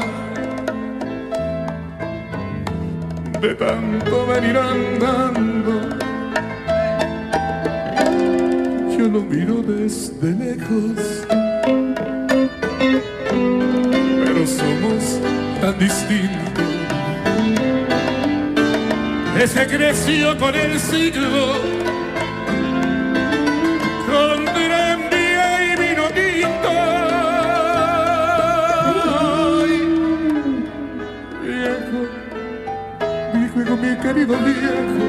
de tanto venir andando. Yo lo miro desde lejos, pero somos tan distintos. Ese creció con el siglo, con tranvía y vino tinto. Ay, viejo, viejo, mi querido viejo,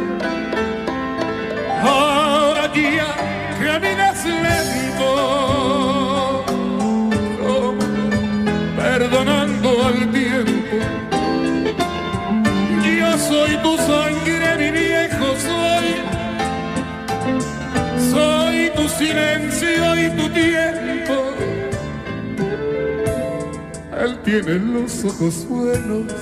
ahora ya caminas lento, como perdonando al tiempo. Yo soy tu sangre, mi viejo, soy, soy tu silencio y tu tiempo. Él tiene los ojos buenos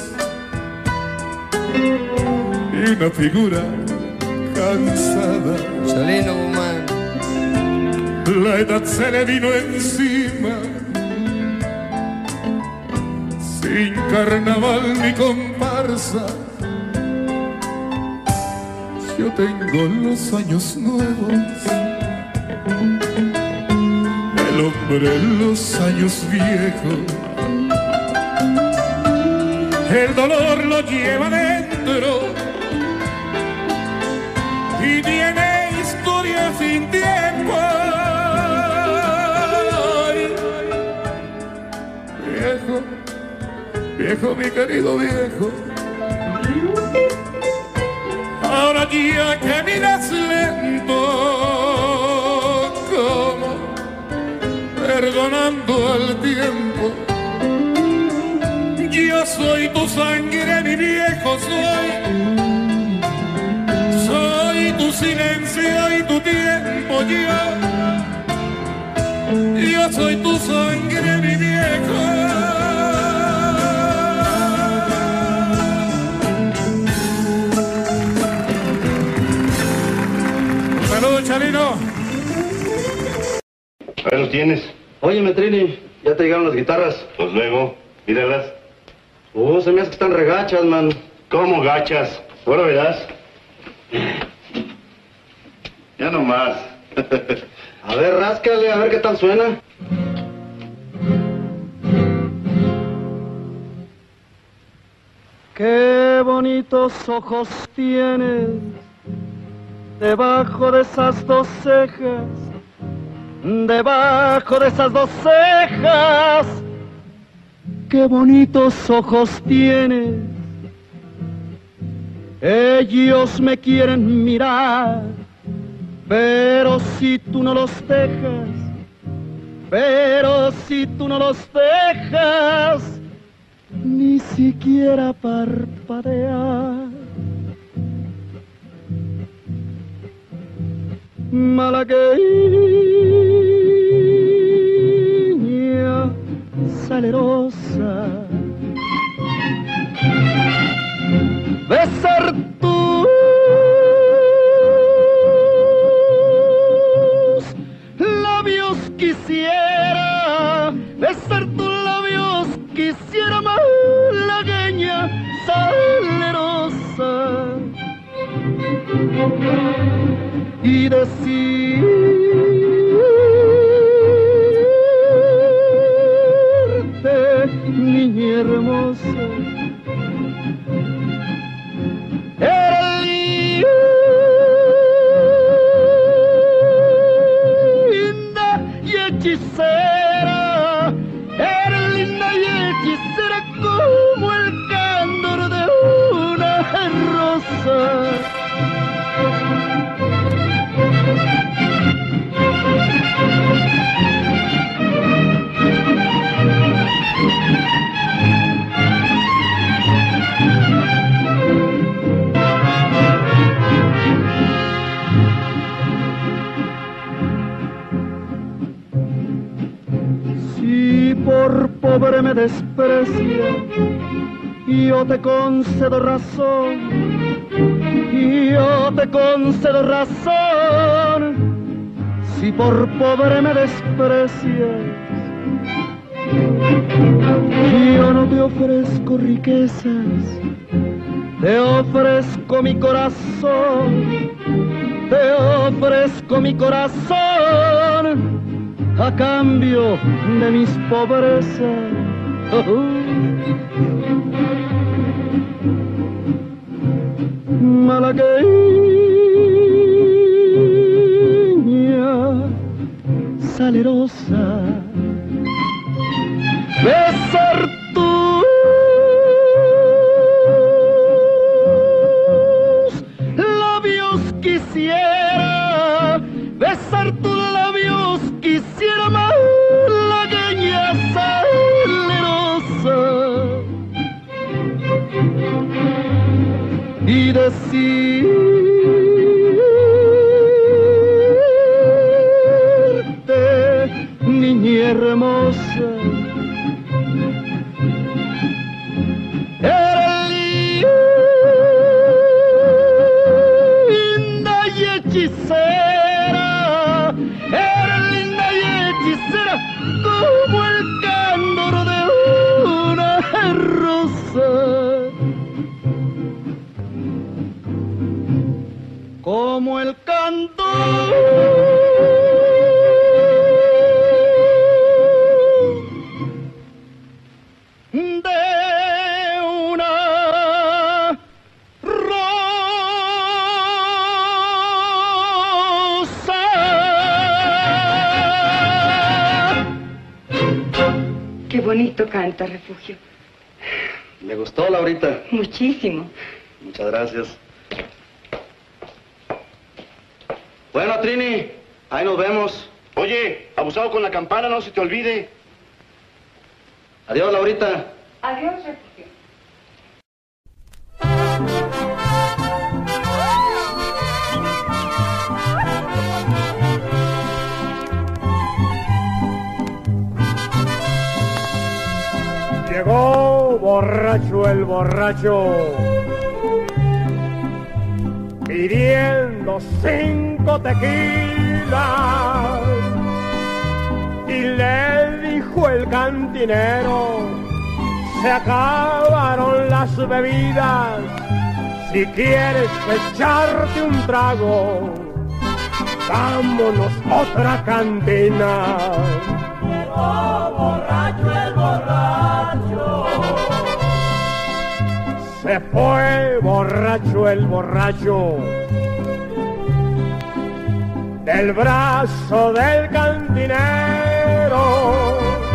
y una figura cansada. Solino Guzmán. La edad se le vino encima, sin carnaval ni comparsa. Yo tengo los años nuevos, el hombre los años viejos. El dolor lo lleva dentro y tiene historia sin tiempo. Ay, viejo, viejo, mi querido viejo, ya caminas lento, como perdonando al tiempo. Yo soy tu sangre, mi viejo soy. Soy tu silencio y tu tiempo, yo. Yo soy tu sangre, mi viejo. Saludos, Chalino. Ahí los tienes. Oye, Metrini, ¿ya te llegaron las guitarras? Pues luego, míralas. Oh, se me hace que están regachas, man. ¿Cómo gachas? Bueno, verás. Ya no más. A ver, ráscale, a ver qué tal suena. Qué bonitos ojos tienes debajo de esas dos cejas, debajo de esas dos cejas. Qué bonitos ojos tienes. Ellos me quieren mirar, pero si tú no los dejas, pero si tú no los dejas, ni siquiera parpadear. Malagueña salerosa, besar tus labios quisiera, besar tus labios quisiera, malagueña salerosa, y decirte, niña hermosa, eres linda y hechicera, eres linda y hechicera como el candor de una rosa. Si por pobre me desprecia, yo te concedo razón, yo te concedo razón. Si por pobre me desprecias, yo no te ofrezco riquezas, te ofrezco mi corazón, te ofrezco mi corazón a cambio de mis pobrezas. Malagueña salerosa, besar tus labios quisiera, besar tus labios quisiera, malagueña salerosa, y decirte, niña hermosa, eres linda y hechicera, eres linda y hechicera como el candor de una rosa, como el candor de una rosa. Qué bonito canta, Refugio. ¿Le gustó, Laurita? Muchísimo. Muchas gracias. Bueno, Trini, ahí nos vemos. Oye, abusado con la campana, no se te olvide. Adiós, Laurita. Adiós, Refugio. Llegó borracho el borracho, pidiendo cinco tequilas, y le dijo el cantinero, se acabaron las bebidas, si quieres echarte un trago, vámonos otra cantina. Llegó borracho el borracho, se fue borracho el borracho, del brazo del cantinero,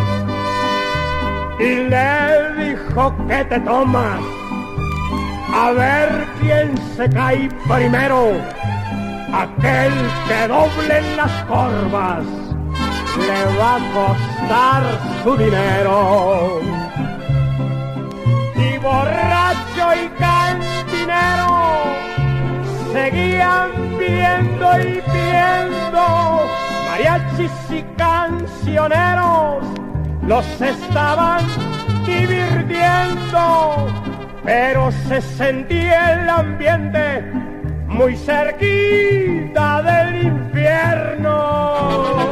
y le dijo que te tomas, a ver quién se cae primero, aquel que doble en las corvas le va a costar su dinero. Y borracho y cantinero seguían viendo y viendo, mariachis y cancioneros los estaban divirtiendo, pero se sentía el ambiente muy cerquita del infierno.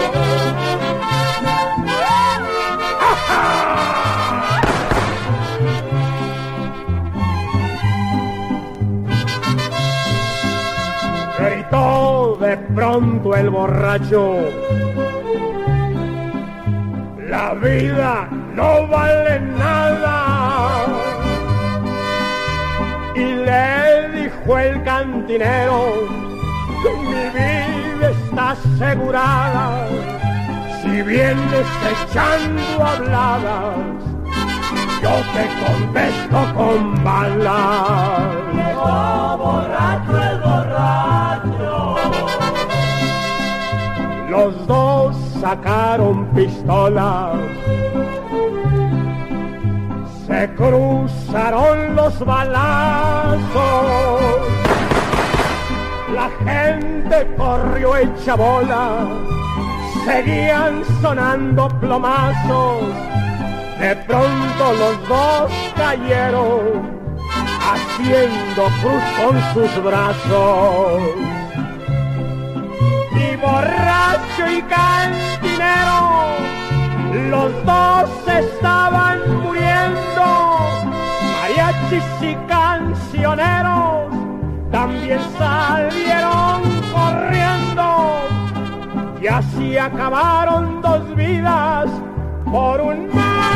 Gritó de pronto el borracho, la vida no vale nada. Y le dijo el cantinero, mi vida está asegurada, si vienes echando habladas, yo te contesto con balas. llegó borracho el borracho, Los dos sacaron pistolas, se cruzaron los balazos, la gente corrió hecha bola, seguían sonando plomazos, de pronto los dos cayeron, haciendo cruz con sus brazos. Y borracho y cantinero, los dos estaban muriendo, mariachis y cancioneros también salieron corriendo, y así acabaron dos vidas por un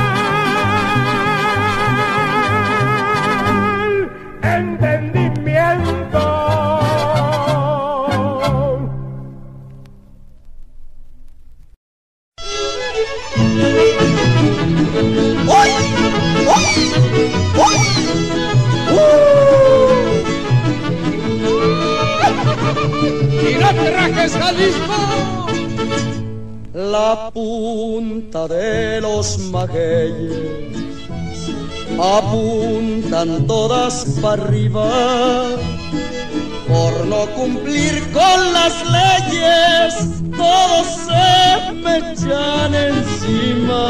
mal entendimiento. ¡Uy! ¡Uy! ¡Uy! ¡Uh! ¡Y no te rajes, Jalisco! La punta de los magueyes apuntan todas para arriba por no cumplir con las leyes, todos se me echan encima.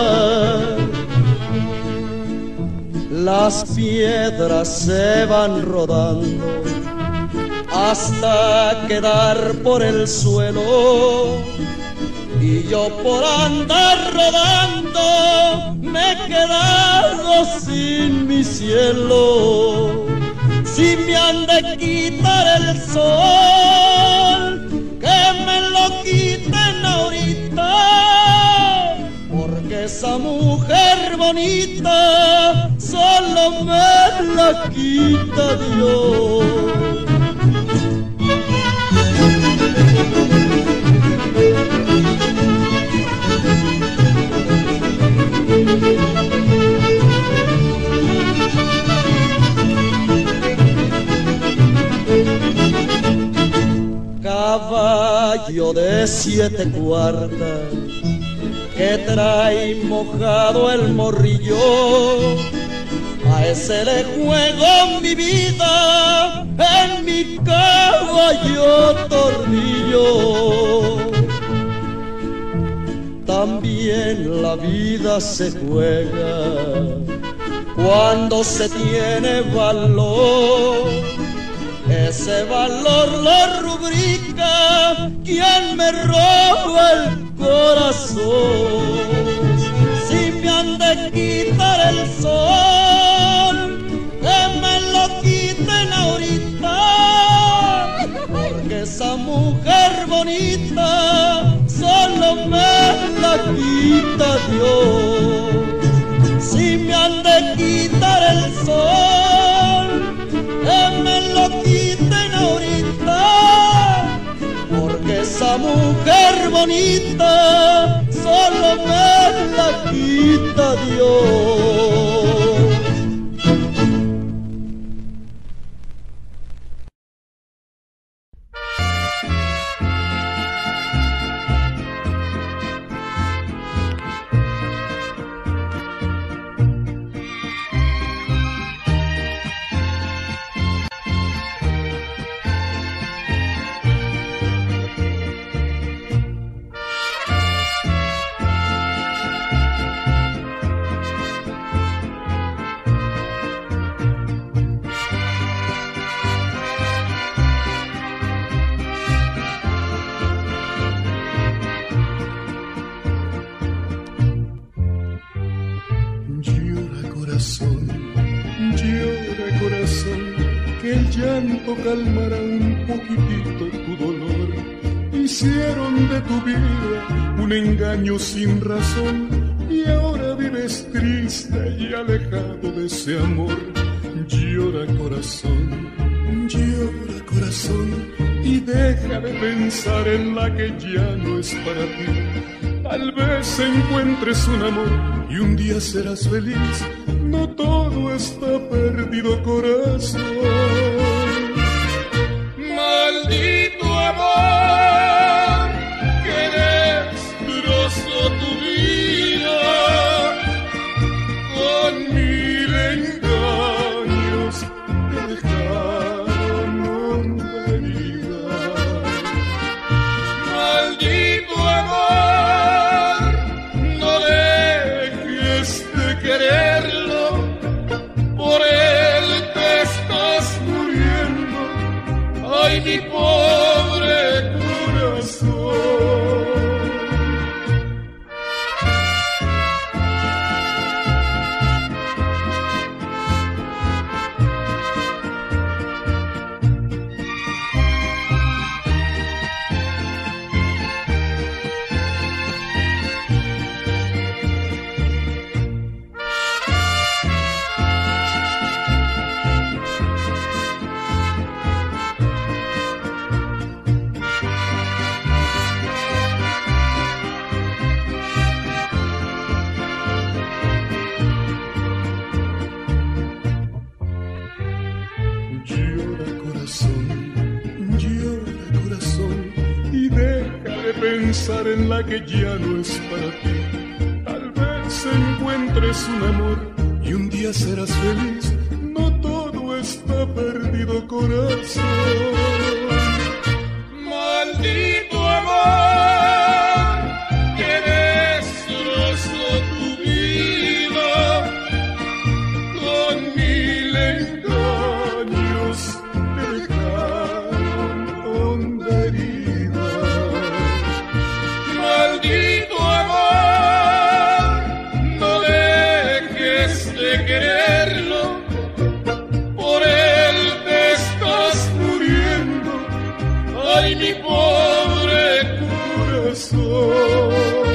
Las piedras se van rodando hasta quedar por el suelo, y yo por andar rodando me he quedado sin mi cielo. Si me han de quitar el sol, que me lo quiten ahorita, porque esa mujer bonita solo me la quita Dios. siete cuartas que trae mojado el morrillo. A ese le juego mi vida en mi caballo tornillo. También la vida se juega cuando se tiene valor. Ese valor lo rubrica quien me roba el corazón. Si me han de quitar el sol, que me lo quiten ahorita, porque esa mujer bonita solo me la quita Dios. Si me han de quitar el sol, que me lo quiten ahorita, porque esa mujer bonita solo me la quita Dios. Calmará un poquitito tu dolor. Hicieron de tu vida un engaño sin razón y ahora vives triste y alejado de ese amor. Llora corazón, llora corazón y deja de pensar en la que ya no es para ti. Tal vez encuentres un amor y un día serás feliz. No todo está perdido, corazón. Maldito amor que destrozó tu vida con mil engaños, te dejaron honda herida. Maldito amor, no dejes de quererlo, por él te estás muriendo. Ay, mi pobre corazón. Pensar en la que ya no es para ti. Tal vez encuentres un amor y un día serás feliz. No todo está perdido, corazón. Maldito amor que destrozó tu vida con mil engaños, te dejaron honda herida. Maldito amor, no dejes de quererlo, por él te estás muriendo. Ay, mi pobre corazón.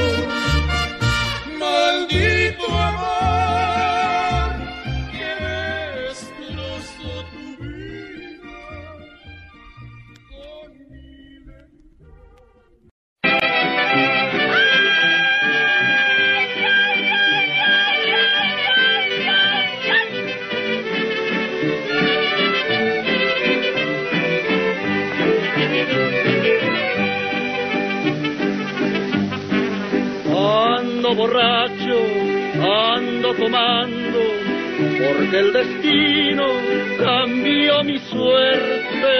Maldito amor que destrozó tu vida con mil engaños. ando borracho, ando tomando, porque el destino cambió mi suerte.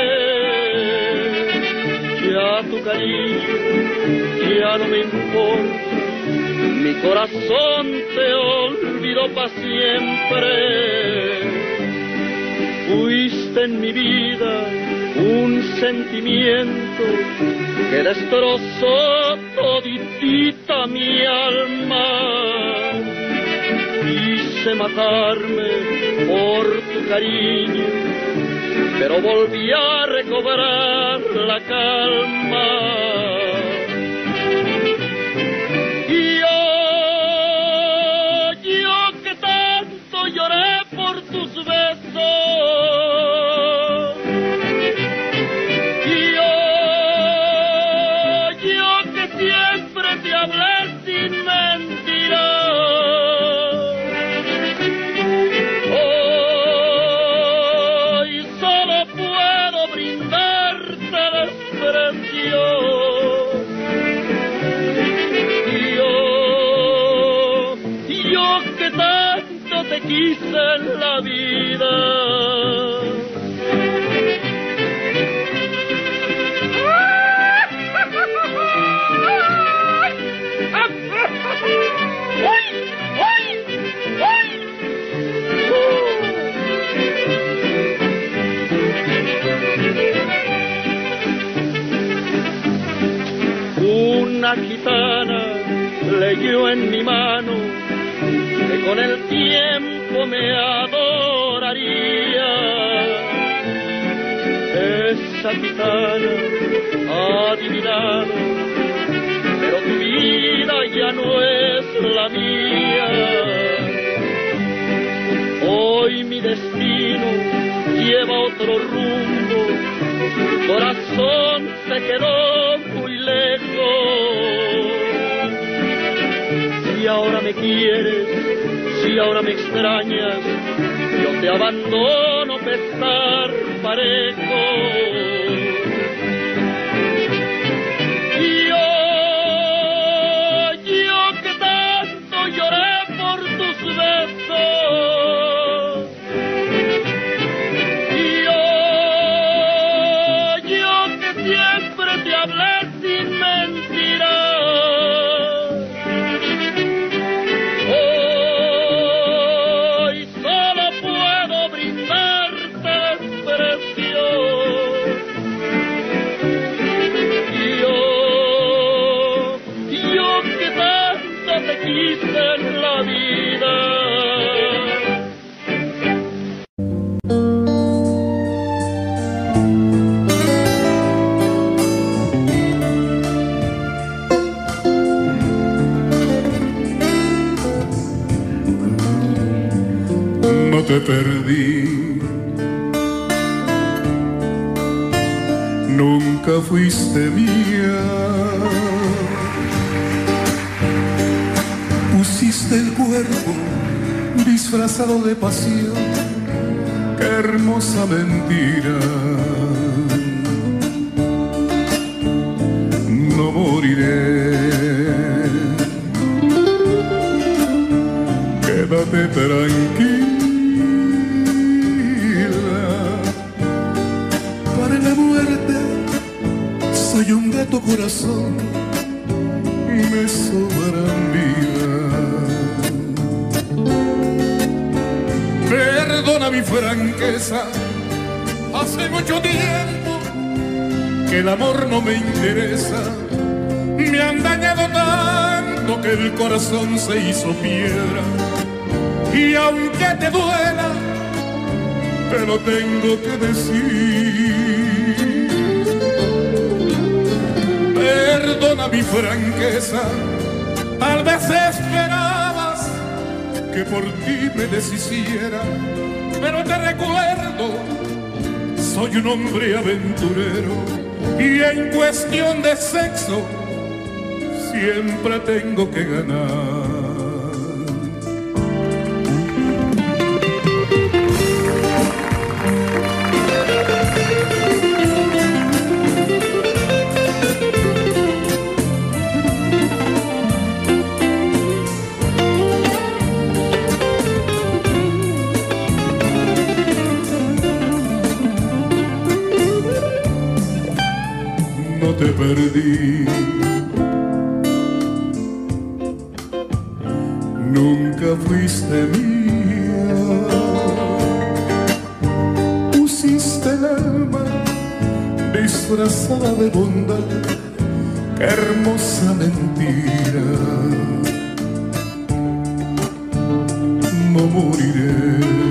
Ya tu cariño ya no me importa, mi corazón te olvidó para siempre. Fuiste en mi vida un sentimiento que destrozó toditita mi alma. Quise matarme por tu cariño, pero volví a recobrar la calma. Y yo, yo que tanto lloré por tus besos, y yo, yo que siempre te hablé sin mentiras, hoy solo puedo brindarte desprecio. Te quise en la vida. Una gitana leyó en mi mano que con el tiempo me adoraría. Esa gitana ha adivinado, pero tu vida ya no es la mía. Hoy mi destino lleva otro rumbo, tu corazón se quedó muy lejos. Si ahora me quieres, si ahora me extrañas, yo te abandono pesar parejo. Y yo, yo que tanto lloré por tus besos, y yo, yo que siempre te hablé sin mentiras. En la vida. No te perdí, nunca fuiste mía. Pusiste el cuerpo disfrazado de pasión, qué hermosa mentira. No moriré, quédate tranquila. Para la muerte soy un gato corazón, me sobran vidas. Perdona mi franqueza, hace mucho tiempo que el amor no me interesa. Me han dañado tanto que el corazón se hizo piedra. Y aunque te duela, te lo tengo que decir. Perdona mi franqueza, tal vez esperabas que por ti me deshiciera, pero te recuerdo, soy un hombre aventurero y en cuestión de sexo siempre tengo que ganar. perdí. Nunca fuiste mía, pusiste el alma disfrazada de bondad. Qué hermosa mentira. No moriré,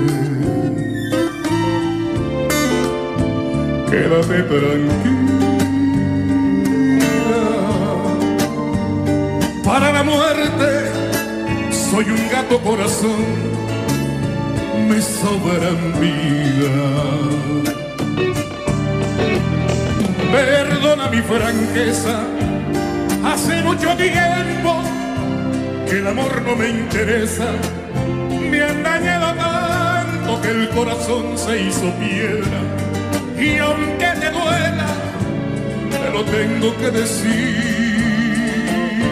quédate tranquila. Para la muerte soy un gato corazón, me sobran vida. Perdona mi franqueza, hace mucho tiempo que el amor no me interesa. Me han dañado tanto que el corazón se hizo piedra. Y aunque te duela, te lo tengo que decir.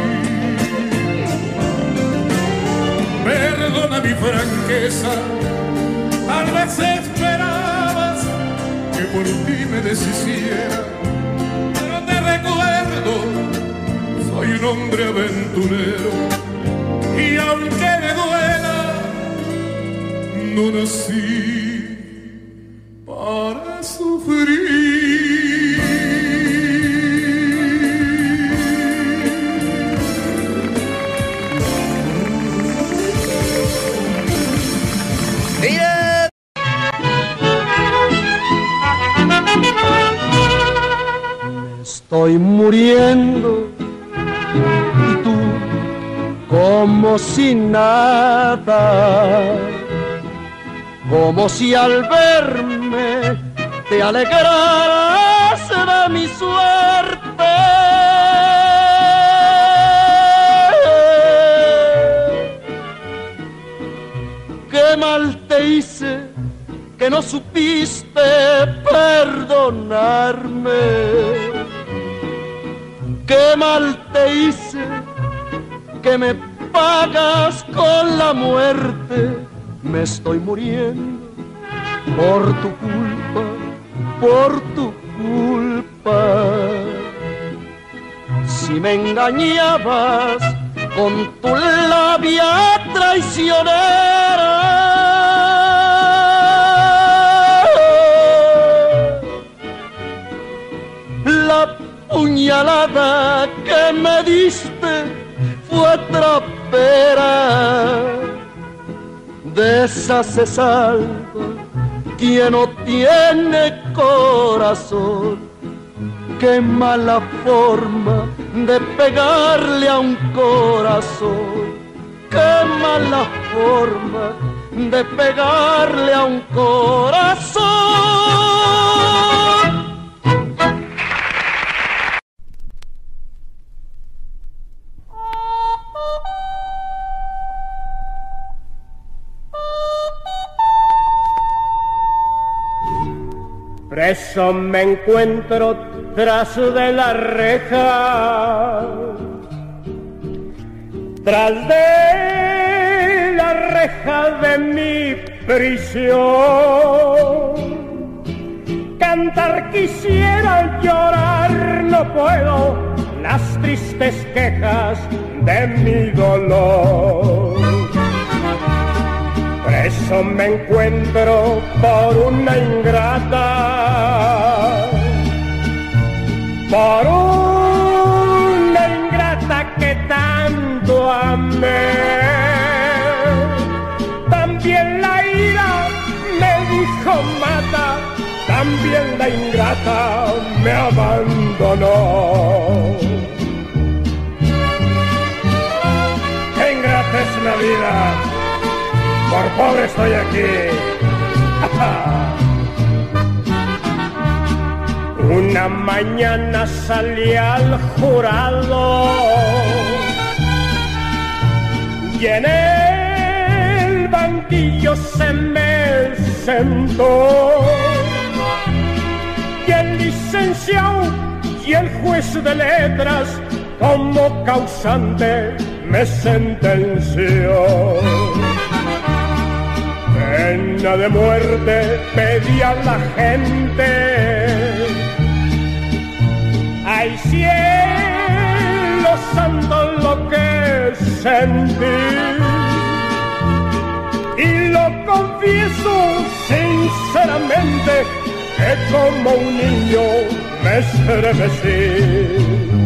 Perdona mi franqueza, tal vez esperabas que por ti me deshiciera. Pero te recuerdo, soy un hombre aventurero. Y aunque me duela, no nací para sufrir. ¡Mira! Me estoy muriendo y tú como si nada, como si al verme te alegraras de mi suerte. Qué mal te hice que no supiste perdonarme. Qué mal te hice que me pagas con la muerte. Me estoy muriendo por tu culpa, por tu culpa. Si me engañabas con tu labia traicionera, la puñalada que me diste fue trapera. De esa se salva quien no tiene corazón. Qué mala forma de pegarle a un corazón. Qué mala forma de pegarle a un corazón. Preso me encuentro tras de la reja, tras de la reja de mi prisión. Cantar quisiera, llorar no puedo, las tristes quejas de mi dolor. Preso me encuentro por una ingrata, por una ingrata que tanto amé. También la ira me dijo mata, también la ingrata me abandonó. ¡Qué ingrata es la vida! Por pobre estoy aquí. Una mañana salí al jurado y en el banquillo se me sentó. Y el licenciado y el juez de letras como causante me sentenció. Pena de muerte pedía la gente, ay el cielo santo lo que sentí. Y lo confieso sinceramente que como un niño me estremecí.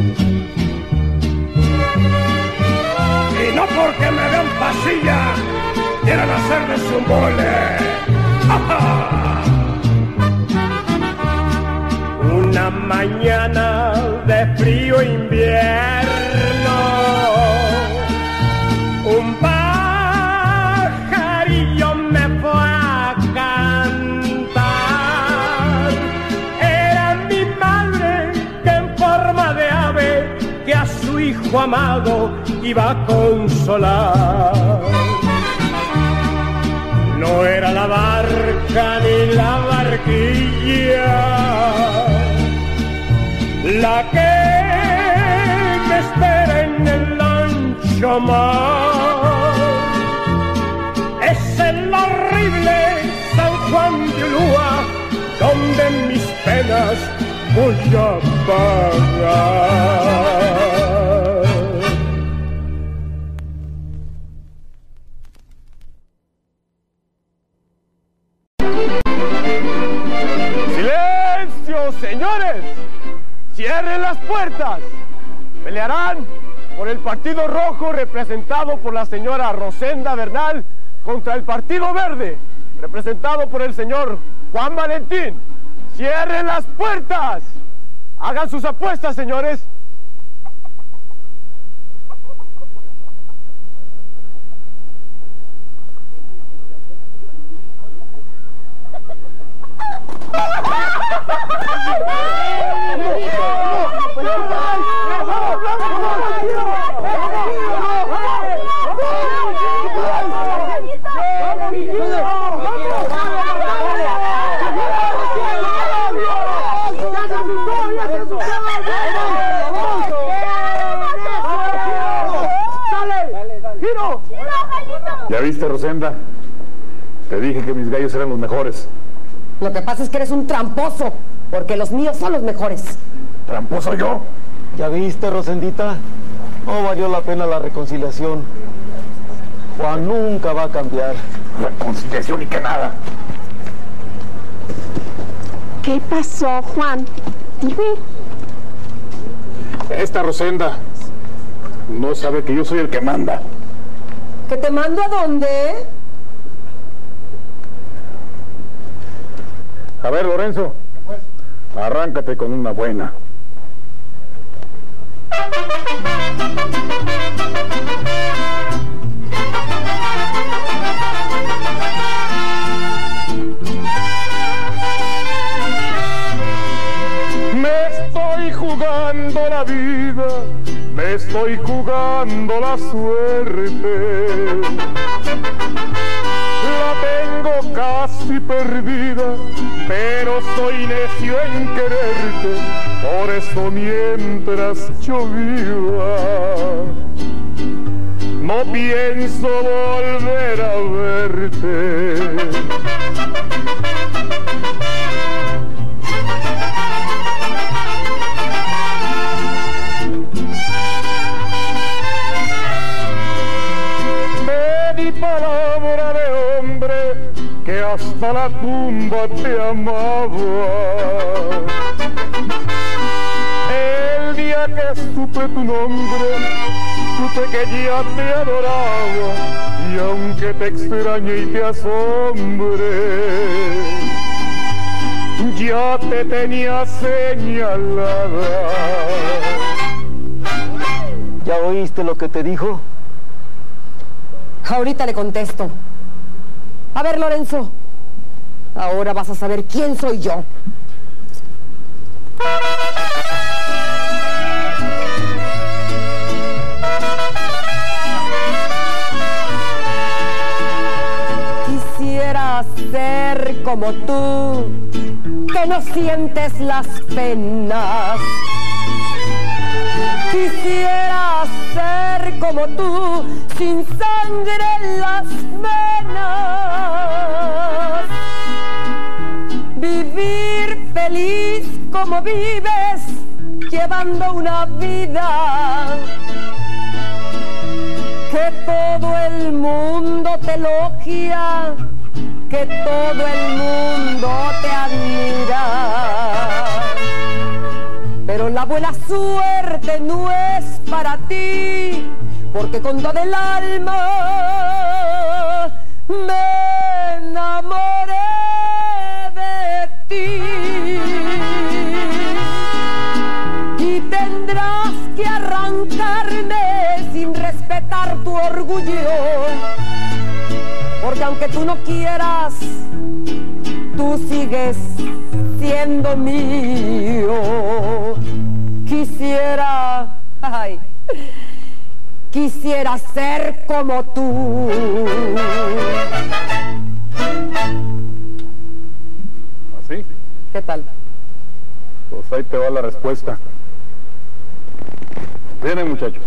Y no porque me vean pasilla quieran hacerme su mole. Una mañana de frío invierno, un pajarillo me fue a cantar. Era mi madre que en forma de ave que a su hijo amado iba a consolar. No era la barca ni la barquilla la que me espera en el ancho mar. Es el horrible San Juan de Ulúa donde mis penas voy a pagar. Señores, cierren las puertas. Pelearán por el Partido Rojo representado por la señora Rosenda Bernal contra el Partido Verde representado por el señor Juan Valentín. Cierren las puertas. Hagan sus apuestas, señores. ¿Ya viste, Rosenda? Te dije que mis gallos eran los mejores. Lo que pasa es que eres un tramposo, porque los míos son los mejores. ¿Tramposo yo? ¿Ya viste, Rosendita? No valió la pena la reconciliación. Juan nunca va a cambiar. Reconciliación y que nada. ¿Qué pasó, Juan? Dime. Esta Rosenda no sabe que yo soy el que manda. ¿Que te mando a dónde? A ver, Lorenzo, arráncate con una buena. Me estoy jugando la vida, me estoy jugando la suerte. La tengo casi perdida, pero soy necio en quererte. Por eso mientras yo viva, no pienso volver a verte. Palabra de hombre que hasta la tumba te amaba. El día que supe tu nombre, supe que ya te adoraba, y aunque te extrañe y te asombre, ya te tenía señalada. ¿Ya oíste lo que te dijo? Ahorita le contesto. A ver, Lorenzo, ahora vas a saber quién soy yo. Quisiera ser como tú, que no sientes las penas. Quisiera ser como tú, sin sangre en las venas. Vivir feliz como vives, llevando una vida que todo el mundo te elogia, que todo el mundo te admira. Pero la buena suerte no es para ti, porque con todo el alma me enamoré de ti. Y tendrás que arrancarme sin respetar tu orgullo, porque aunque tú no quieras, tú sigues siendo mío. Quisiera, ay, quisiera ser como tú. ¿Así? ¿Qué tal? Pues ahí te va la respuesta. Vienen, muchachos.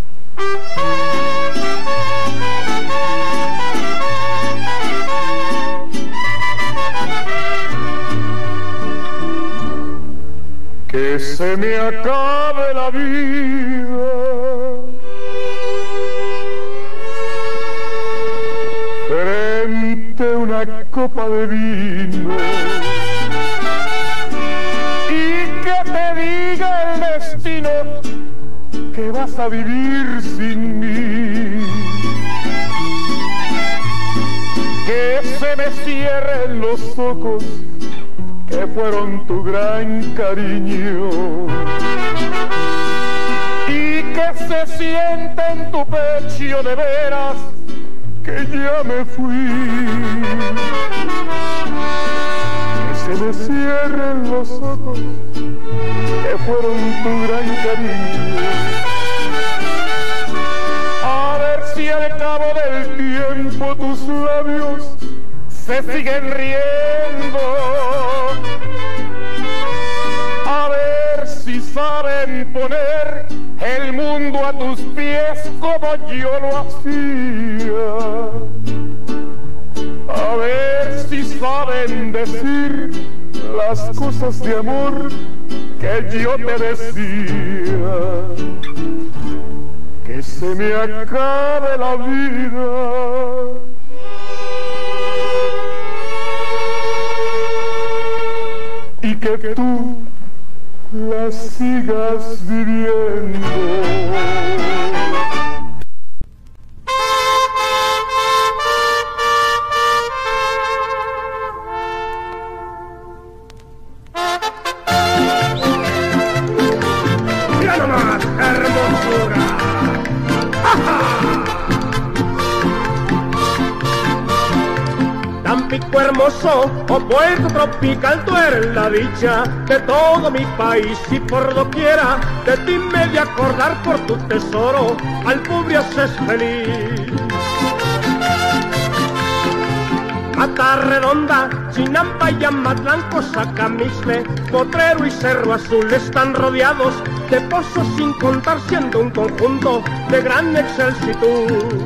Que se me acabe la vida frente a una copa de vino y que te diga el destino que vas a vivir sin mí, que se me cierren los ojos que fueron tu gran cariño y que se sienta en tu pecho de veras que ya me fui, que se me cierren los ojos que fueron tu gran cariño, a ver si al cabo del tiempo tus labios se siguen riendo, a ver si saben poner el mundo a tus pies como yo lo hacía, a ver si saben decir las cosas de amor que yo te decía, que se me acabe la vida y que tú la sigas viviendo. ¡Mira nomás, hermosura! Tampico hermoso, o puerto tropical, tú eres la dicha de todo mi país y por doquiera de ti me de acordar por tu tesoro, al pobre haces feliz. Mata Redonda, Chinampa y Amatlán, Cosacamisle, Potrero y Cerro Azul están rodeados de pozos sin contar, siendo un conjunto de gran excelsitud.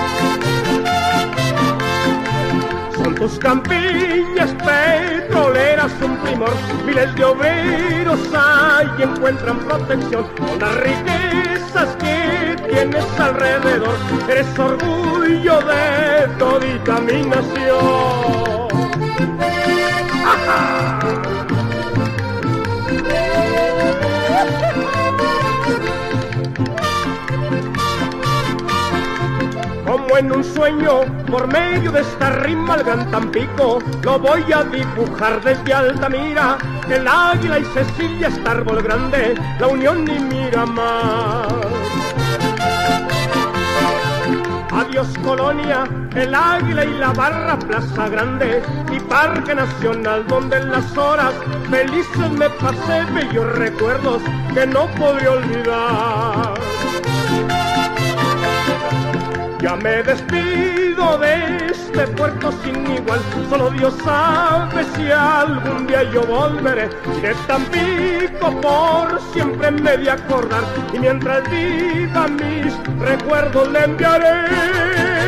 Son tus campiñas petroleras un primor, miles de obreros hay y encuentran protección con las riquezas que tienes alrededor. Eres orgullo de todita mi nación. ¡Ajá! Como en un sueño, por medio de esta rima al gran Tampico, lo voy a dibujar desde Altamira, el Águila y Cecilia, este árbol grande, la Unión y Miramar. Adiós Colonia, el Águila y la Barra, Plaza Grande y Parque Nacional, donde en las horas felices me pasé bellos recuerdos que no podré olvidar. Ya me despido de este puerto sin igual, solo Dios sabe si algún día yo volveré. De Tampico por siempre me he de acordar, y mientras viva mis recuerdos le enviaré.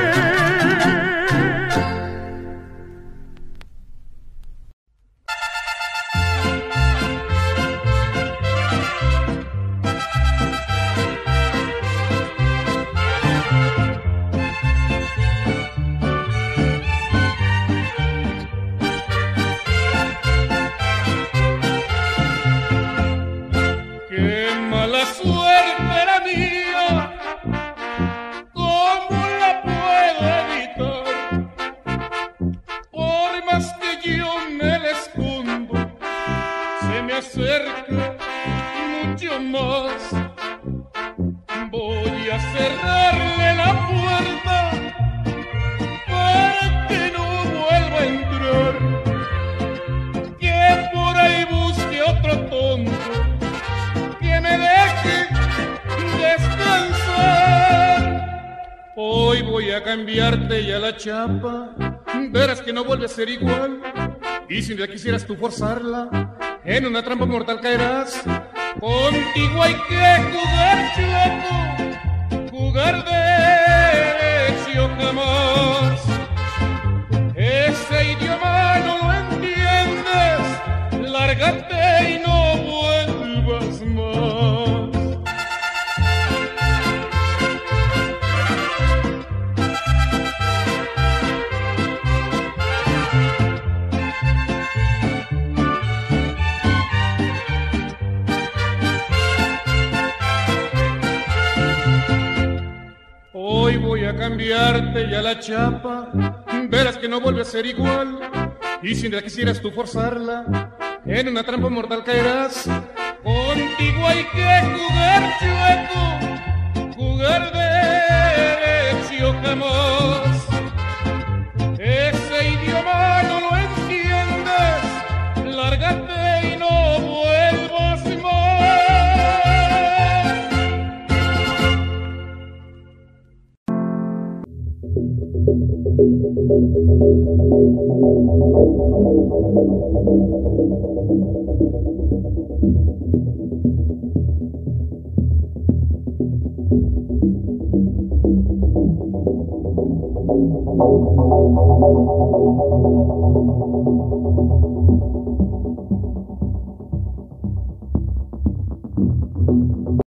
voy a cambiarte ya la chapa, verás que no vuelve a ser igual. Y si ya quisieras tú forzarla, en una trampa mortal caerás. Contigo hay que jugar, chueco, jugar derecho jamás. Ese idioma no lo entiendes, lárgate y no vuelvas más. Hoy voy a cambiarte ya la chapa, verás que no vuelve a ser igual. Y si ya quisieras tú forzarla, en una trampa mortal caerás. Contigo hay que jugar, chueco, jugar derecho jamás. Ese idioma no lo entiendes, lárgate y no vuelvas más. Thank you.